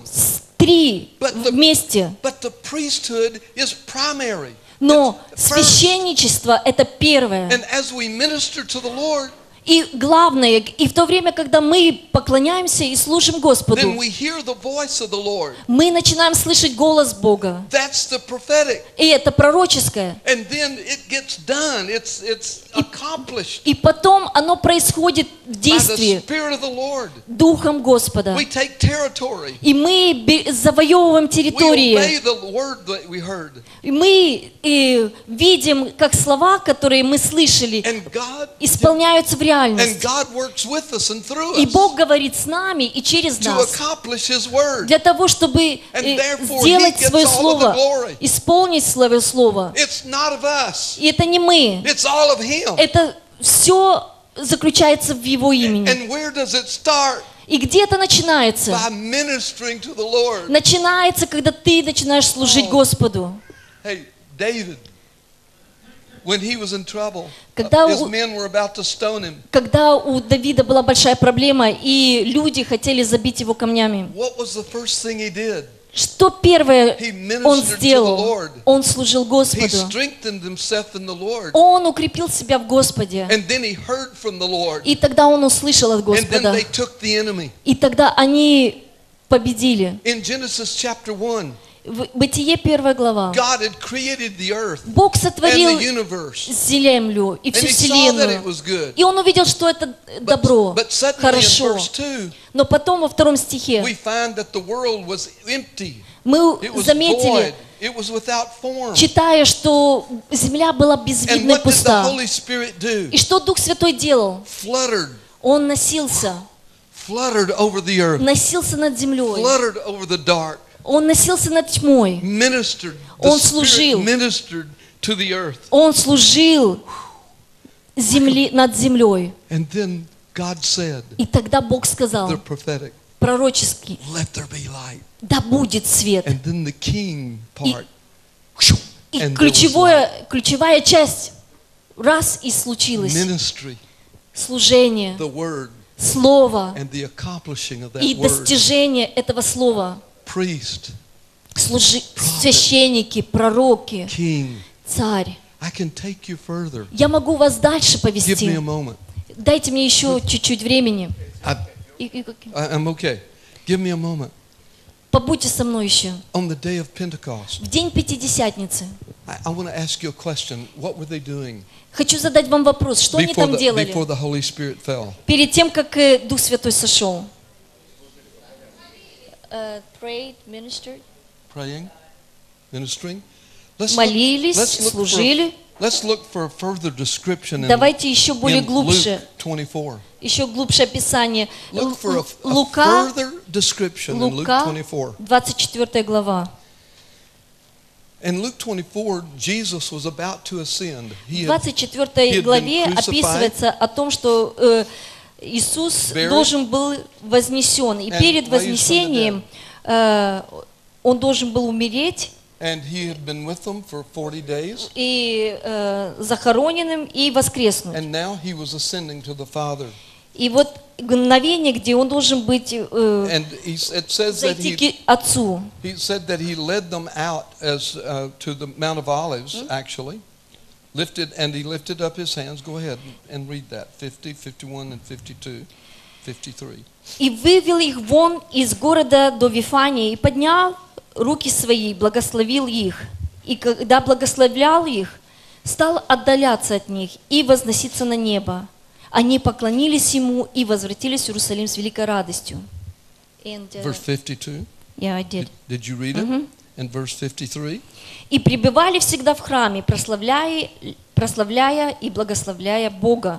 Три But the- вместе. But the priesthood is primary. Но It's first. священничество — это первое. And as we minister to the Lord, И главное, и в то время, когда мы поклоняемся и служим then Господу, we hear the voice of the Lord. мы начинаем слышать голос Бога. That's the prophetic. И это пророческое. And then it gets done. It's accomplished И потом оно происходит в by the действии Spirit of the Lord. Духом Господа. We take territory. И мы завоевываем We территории. obey the word that we heard. И мы видим, как слова, которые мы слышали, And God исполняются в and реальность. God works with us and through И us Бог говорит с нами и через to нас accomplish His word. для того, чтобы And therefore сделать He gets свое all of the слово, glory. исполнить свое слово. It's not of us. И это не мы. It's all of Him. Это все заключается в Его имени. And where does it start? И где это начинается? By ministering to the Lord. Начинается, когда ты начинаешь служить Господу. Hey, David, when he was in trouble, Когда his у- men were about to stone him. Когда у Давида была большая проблема, и люди хотели забить его камнями, What was the first thing he did? что первое He он ministered to the сделал? Lord. Он служил He Господу. strengthened himself in the Lord. Он укрепил себя в Господе. And then he heard from the Lord. И тогда он услышал от And then Господа. they took the enemy. И тогда они победили. In Genesis chapter 1, Бытие 1 глава. God had created the earth Бог and сотворил the universe. землю и And всю he saw that it вселенную. was good. И он увидел, что это добро, But suddenly in хорошо. verse 2, Но потом во втором стихе we find that the world was empty. мы It was заметили, void. It was without form. читая, что земля была And безвидна и what did the пуста. Holy Spirit do? И что Дух Святой делал? Fluttered Он носился over the earth. над землей, Fluttered over the dark. Он носился над тьмой. ministered, the Он Spirit служил. ministered to the earth. Он служил над землей. And then God said, И тогда Бог сказал, the prophetic, пророчески, let there be light. да будет свет. And then the king part. И And there was ключевая часть, раз и случилось. ministry, Служение, the word, слово and the accomplishing of that и word. достижение этого слова. Priest, Священники, пророки, king. царь. I can take you further. Я могу вас дальше Give me a повести. moment. Дайте мне еще чуть-чуть времени. I'm okay. Give me a moment. Побудьте со мной еще. On the day of Pentecost, В день Пятидесятницы. I want to ask you a question. What were they doing Хочу задать вам вопрос, что они там делали before the Holy Spirit fell? перед тем, как Дух Святой сошел? Prayed, ministered. Praying, ministering. Let's Молились, look служили. let's look for a further description in, Давайте еще более in глубже, Luke 24. еще глубже описание. Look for a Лука, further description in Luke Лука, 24. 24 глава. In Luke 24, Jesus was about to ascend. В He 24 been главе crucified. описывается о том, что Иисус Buried. должен был вознесен. И And перед raised from the вознесением Он должен был умереть and he had been with them for 40 days. и захороненным, и воскреснуть. And now he was ascending to the Father. И вот мгновение, где Он должен быть, And it says that зайти к Отцу. he said that he led them out as to the Mount of Olives, actually. He lifted up his hands. Go ahead and read that. 50, 51, and 52, 53. «И вывел их вон из города до Вифании, и поднял руки свои, благословил их. И когда благословлял их, стал отдаляться от них и возноситься на небо. Они поклонились Ему и возвратились в Иерусалим с великой радостью». Verse 52. Yeah, I did. Did you read it? And verse 53. «И пребывали всегда в храме, прославляя и благословляя Бога».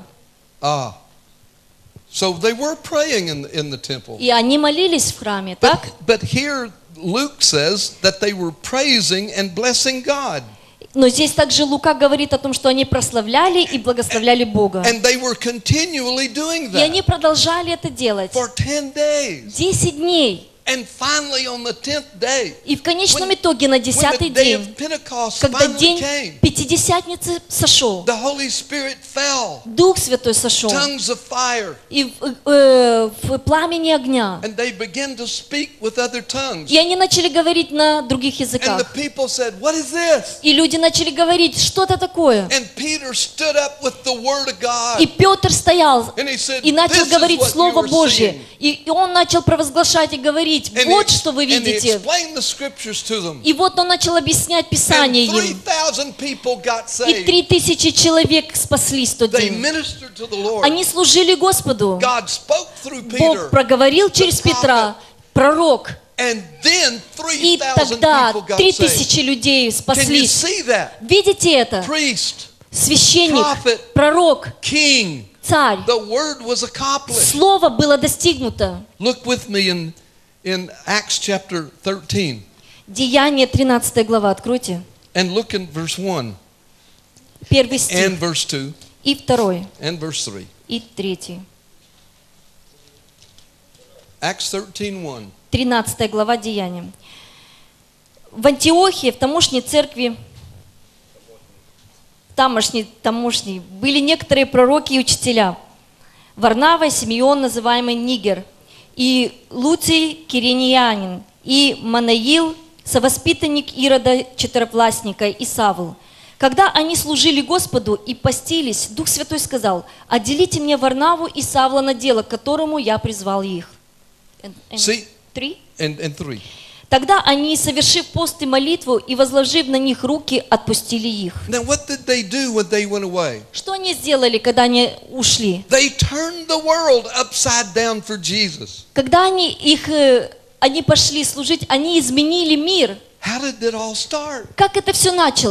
So they were praying in the temple. И они молились в храме, так? But here Luke says that they were praising and blessing God. Но здесь также Лука говорит о том, что они прославляли и благословляли Бога. And they were continually doing И они that продолжали это делать for 10 days. 10 дней. And finally on the 10th day, И в конечном итоге на when the 10-й day день, of Pentecost когда finally день came, Пятидесятницы сошел, the Holy Spirit fell, Дух Святой сошел, tongues of fire, и в пламени огня. and they began to speak with other tongues. И они начали говорить на других And языках. the people said, "What is this?" И люди начали говорить, что это такое. And Peter stood up with the word of God. И Петр стоял And he said, и начал "This is говорить what you Слово are Божье. seeing." И он начал провозглашать и говорить, And вот he- что вы and he видите. explained the scriptures to them. И вот он начал объяснять And Писание им. 3,000 people got И saved. 3000 человек спаслись в тот They день. ministered to the Lord. Они служили Господу. God spoke through Бог Peter. проговорил через Петра, пророк. And then И 3,000 тогда people got saved. 3000 людей Can you спаслись. see that? Видите это? Priest, Священник, prophet, пророк, king. царь. The word was accomplished. Слово было достигнуто. Look with me in Acts chapter 13 Деяние 13 глава, откройте. and look in verse 1 Первый стих and verse 2 и второй, and verse 3. и третий. Acts 13:1. 13 глава Деяния. В Антиохии, в тамошней церкви, тамошней, были некоторые пророки и учителя. Варнава, Симеон, называемый Нигер, и Луций Кириньянин, и Манаил, совоспитанник Ирода Четверовластника, и Савл. Когда они служили Господу и постились, Дух Святой сказал: «Отделите мне Варнаву и Савла на дело, к которому я призвал их». See? 3. And 3. Тогда они, совершив пост и молитву и возложив на них руки, отпустили их. Now what did they do when they went away? Что они сделали, когда они ушли? They turned the world upside down for Jesus. Когда они пошли служить, они изменили мир. How did it all start? Как это все началось?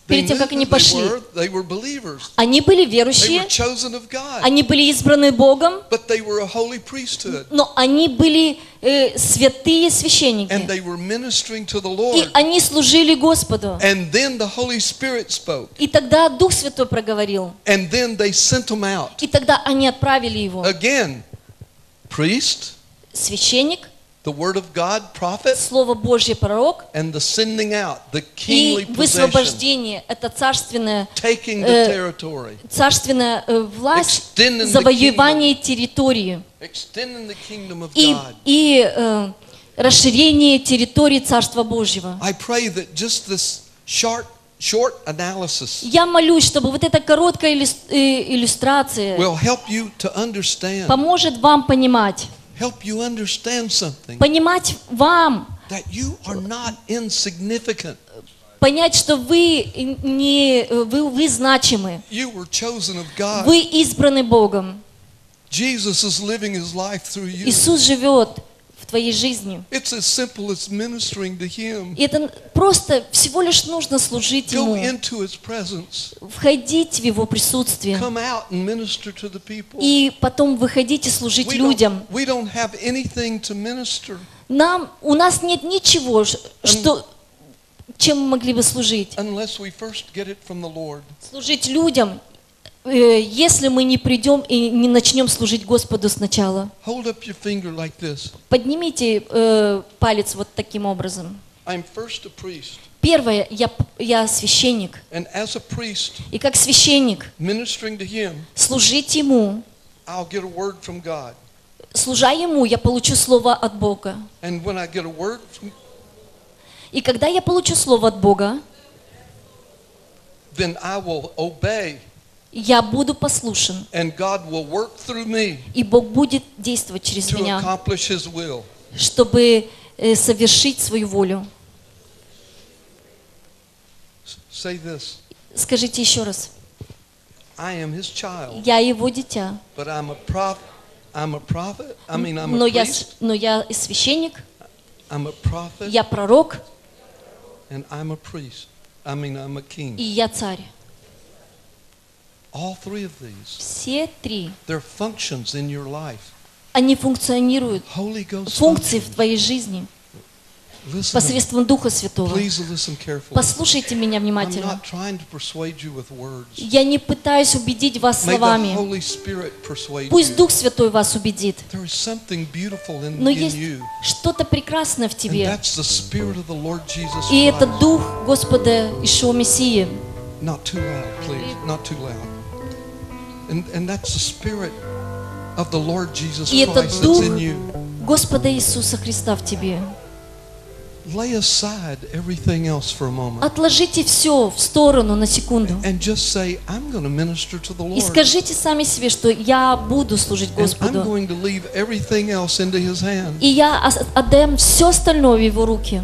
перед тем, как они пошли. They were believers. Они были They верующие, were chosen of God. они были избраны Богом, But they were a holy priesthood. но они были святые And священники. they were ministering to the И Lord. они служили Господу. And then the Holy Spirit spoke. И тогда Дух Святой проговорил. And then they sent them out. И тогда они отправили его. Again, priest, Священник, the word of God, prophet, Слово Божье пророк, and the sending out, the и kingly possession, высвобождение. Это царственная taking the territory, власть, extending the завоевание территории extending the kingdom of и, God. и расширение территории Царства Божьего. I pray that just this short analysis Я молюсь, чтобы вот эта короткая иллюстрация will help you to understand, поможет вам понимать, help you understand something, понимать вам, that you are not insignificant. понять, что вы значимы, You were chosen of God. вы избраны Богом. Jesus is living his life through you. Иисус живет в твоей жизни. It's as simple as ministering to him. И это просто всего лишь нужно служить Go Ему, into his presence. входить в Его присутствие Come out and minister to the people. и потом выходить и служить людям. We don't have anything to minister У нас нет ничего, чем мы могли бы служить. unless we first get it from the Lord. Служить людям, если мы не придем и не начнем служить Господу сначала. Hold up your finger like this. Поднимите палец вот таким образом. I'm first a priest. Первое, я священник. And as a priest, И как священник, ministering to him, служить Ему, I'll get a word from God. служа Ему, я получу слово от Бога. And when I get a word from, И когда я получу слово от Бога, then I will obey. я буду послушен. And God will work through me И Бог будет действовать через to меня, accomplish his will. чтобы совершить свою волю. Say this. Скажите еще раз. I am his child, Я Его дитя. but I'm a prophet. I'm a Но я priest. священник, I'm a prophet, я пророк, and I'm a priest. I'm a и king. я царь. All three of these, Все три, they're functions in your life. они функционируют, Holy Ghost функции в functions. твоей жизни Listen, посредством Духа Святого. please listen carefully. Послушайте меня I'm внимательно. not trying to persuade you with words. Я не пытаюсь убедить вас May the словами. Holy Spirit persuade Пусть you. Дух Святой вас убедит. There is something beautiful Но in есть you. что-то прекрасное в And тебе. that's the Spirit of the Lord Jesus И это Christ. Дух Господа Ишуа Мессии. Not too loud, please. Not too loud. And that's the Spirit of the Lord Jesus И это Christ that's Дух in you. Господа Иисуса Христа в тебе. Lay aside everything else for a moment. Отложите все в сторону на секунду. And just say, I'm going to minister to the И Lord. скажите сами себе, что я буду служить And I'm Господу. going to leave everything else into His hands. И я отдам все остальное в Его руки.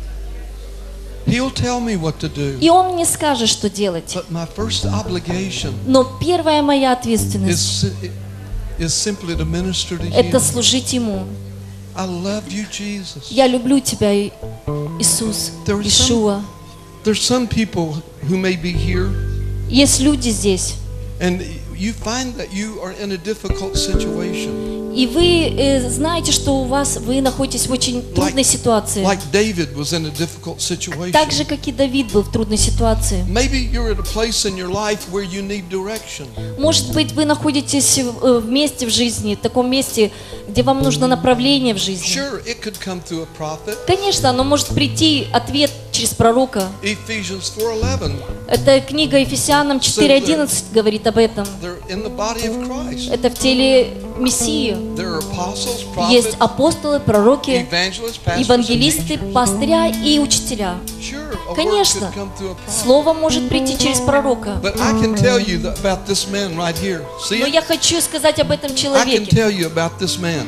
He'll tell me what to do. И Он мне скажет, что делать. But my first obligation Но первая моя ответственность is simply to minister to – это you. служить Ему. I love you, Jesus. Я люблю Тебя, Иисус, There are Ишуа. There's some people who may be here, Есть люди здесь, and you find that you are in a difficult situation. и вы знаете, что вы находитесь в очень трудной ситуации. Like David was in a difficult situation. Так же, как и Давид был в трудной ситуации. Maybe you're at a place in your life where you need direction. Может быть, вы находитесь в месте в жизни, в таком месте, где вам нужно направление в жизни. Sure, it could come through a prophet. Конечно, оно может прийти, ответ через пророка. Ephesians 4:11. Это книга Ефесянам 4:11 говорит об этом. They're in the body of Christ. Это в теле Мессии. There are apostles, Есть prophets, апостолы, пророки, evangelists, pastors, and евангелисты, teachers. пастыря и учителя. Sure, a word Конечно, could come through a prophet. слово может прийти через пророка. But I can tell you about this man right here. See Но it? я хочу сказать об этом I can человеке. tell you about this man.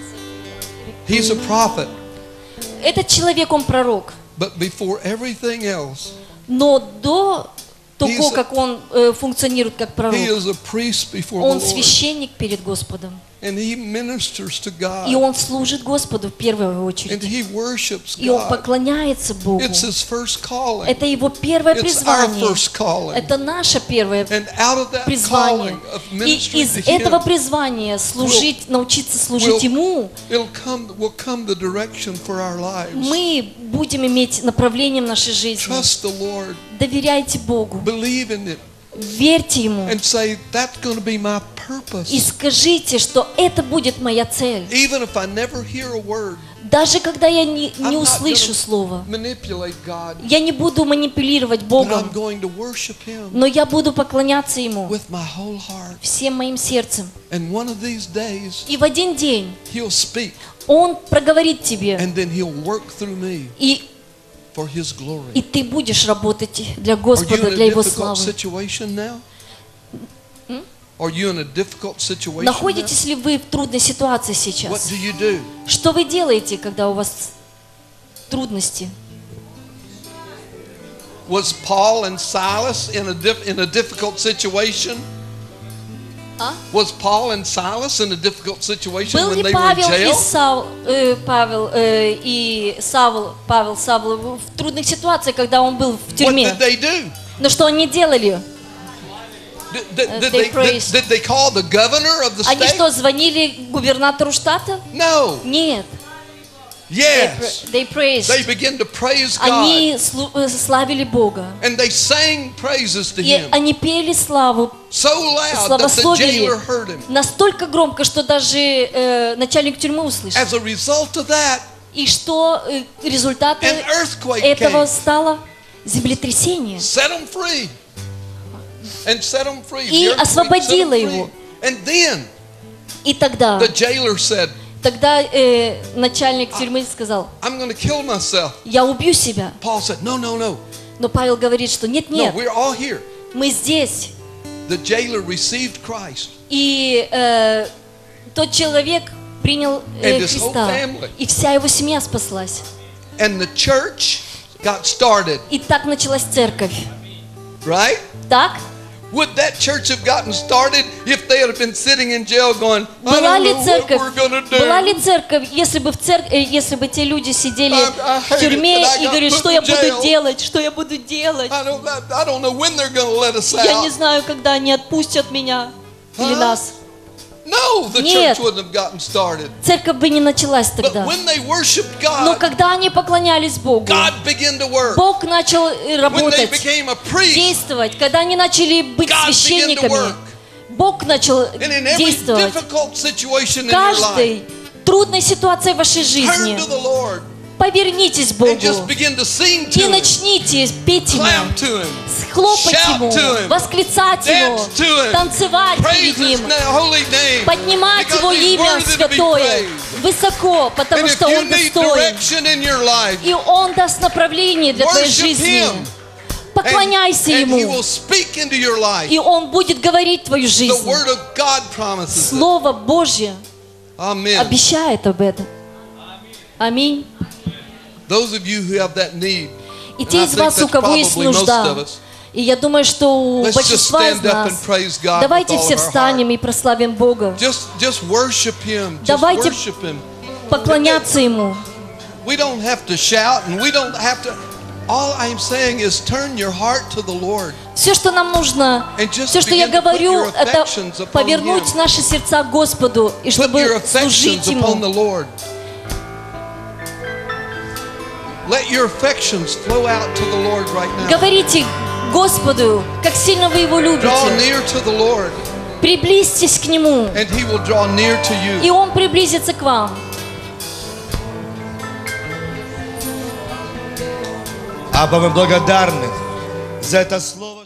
He's a prophet, Этот человек, он пророк. but before everything else, Но до того, He's- как он функционирует как пророк, he is a priest before он the Lord. священник перед Господом. And he ministers to God. И он служит Господу в первую And очередь. he worships И он God. поклоняется Богу. It's his first calling. Это его первое It's our призвание. first calling. Это наше первое And out of that призвание. calling of И ministry из to этого him, призвания служить, научиться служить Ему, will come the direction for our lives. мы будем иметь направление в нашей жизни. Trust the Lord. Доверяйте Богу. Believe in it. Верьте Ему. And say, that's going to be my purpose. И скажите, что это будет моя цель. Even if I never hear a word, Даже когда я не I'm not услышу gonna слово, manipulate God, я не буду манипулировать but I'm Богом, going to worship Him но я буду поклоняться Ему with my whole heart. всем моим сердцем. And one of these days, И в один день He'll speak, Он проговорит тебе, and then He'll work through me и for His glory. ты будешь работать для Are you Господа, in для a Его difficult славы. situation now? Are you in a difficult situation now? Находитесь ли вы в трудной ситуации What сейчас? do you do? Что вы делаете, когда у вас трудности? Was Paul and Silas in a difficult situation? Was Paul and Silas in a difficult situation Был when ли they were in jail? Павел Савл в трудных ситуациях, когда он был в What тюрьме? did they do? Но что они делали? They praised. Did they call the governor of the Они state? что, звонили губернатору штата? No. Нет. Yes. They praised. They began to praise Они God. славили Бога. And they sang praises to И Him они пели славу, so loud that the славословили jailer heard him. настолько громко, что даже начальник тюрьмы услышал. As a result of that, И что результатом an earthquake этого came, стало землетрясение. set him free, and set him free. И The earthquake set him освободило free. его. And then И тогда the jailer said, начальник тюрьмы сказал: I'm going to kill myself. я убью себя. Paul said, no, no, no. Но Павел говорит, что нет, No, нет, we're all here. мы здесь. The jailer received Christ. И тот человек принял And his whole Христа, family. и вся его семья спаслась. And the church got started, И так началась церковь. right? Так? Would that church have gotten started if they had been sitting in jail going, I Была don't ли know what церковь, we're going to do? была ли церковь, если бы те люди сидели I в hate тюрьме it that I и got говорили, put что in я буду jail. делать, что я буду делать. I don't know when they're going to let us Я не out. знаю, когда они отпустят меня или А? нас. No, the Нет. church wouldn't have gotten started. Церковь бы не началась But тогда. when they worshiped Но God, когда они поклонялись Богу, God began to work. Бог начал When they работать, became a priest, действовать. Когда они начали быть God began to священниками, work. Бог начал and in every действовать. difficult situation В in your life, каждой трудной ситуации в вашей жизни turn to the Lord повернитесь к and just Богу begin to sing to и Him, начните петь Ему, clap to Him, хлопать shout Ему, to Him, восклицать Его, dance to Him, танцевать praise перед His Ним, holy name, поднимать because Его He's имя worthy to be святое praised. высоко, потому And if что you Он need достоин. direction in your life, И Он даст направление для твоей worship жизни. Him. Поклоняйся and He Ему, will speak into your life. и Он будет говорить твою The жизнь. Word of God promises it. Слово Божье Amen. обещает об этом. Аминь. Those of you who have that need, И and те I из think вас, у that's кого есть probably most нужда, of us, и я думаю, что у let's just большинства из stand up нас, and praise God with давайте all все of our встанем heart. и прославим Бога, Just worship Him. Just Давайте worship Him. поклоняться Ему. We don't have to shout and we don't have to. All I'm saying is turn your heart to the Lord. Все, что нам нужно, And just все, что я begin to put говорю, your это affections upon повернуть Him. наши сердца к Господу, и Put чтобы your служить affections upon the Ему. Lord. Let your affections flow out to the Lord right now. Говорите Господу, как сильно вы Его Draw любите. near to the Lord, Приблизьтесь к Нему, and He will draw near to и you. Он приблизится к вам. Абба, мы благодарны за это слово.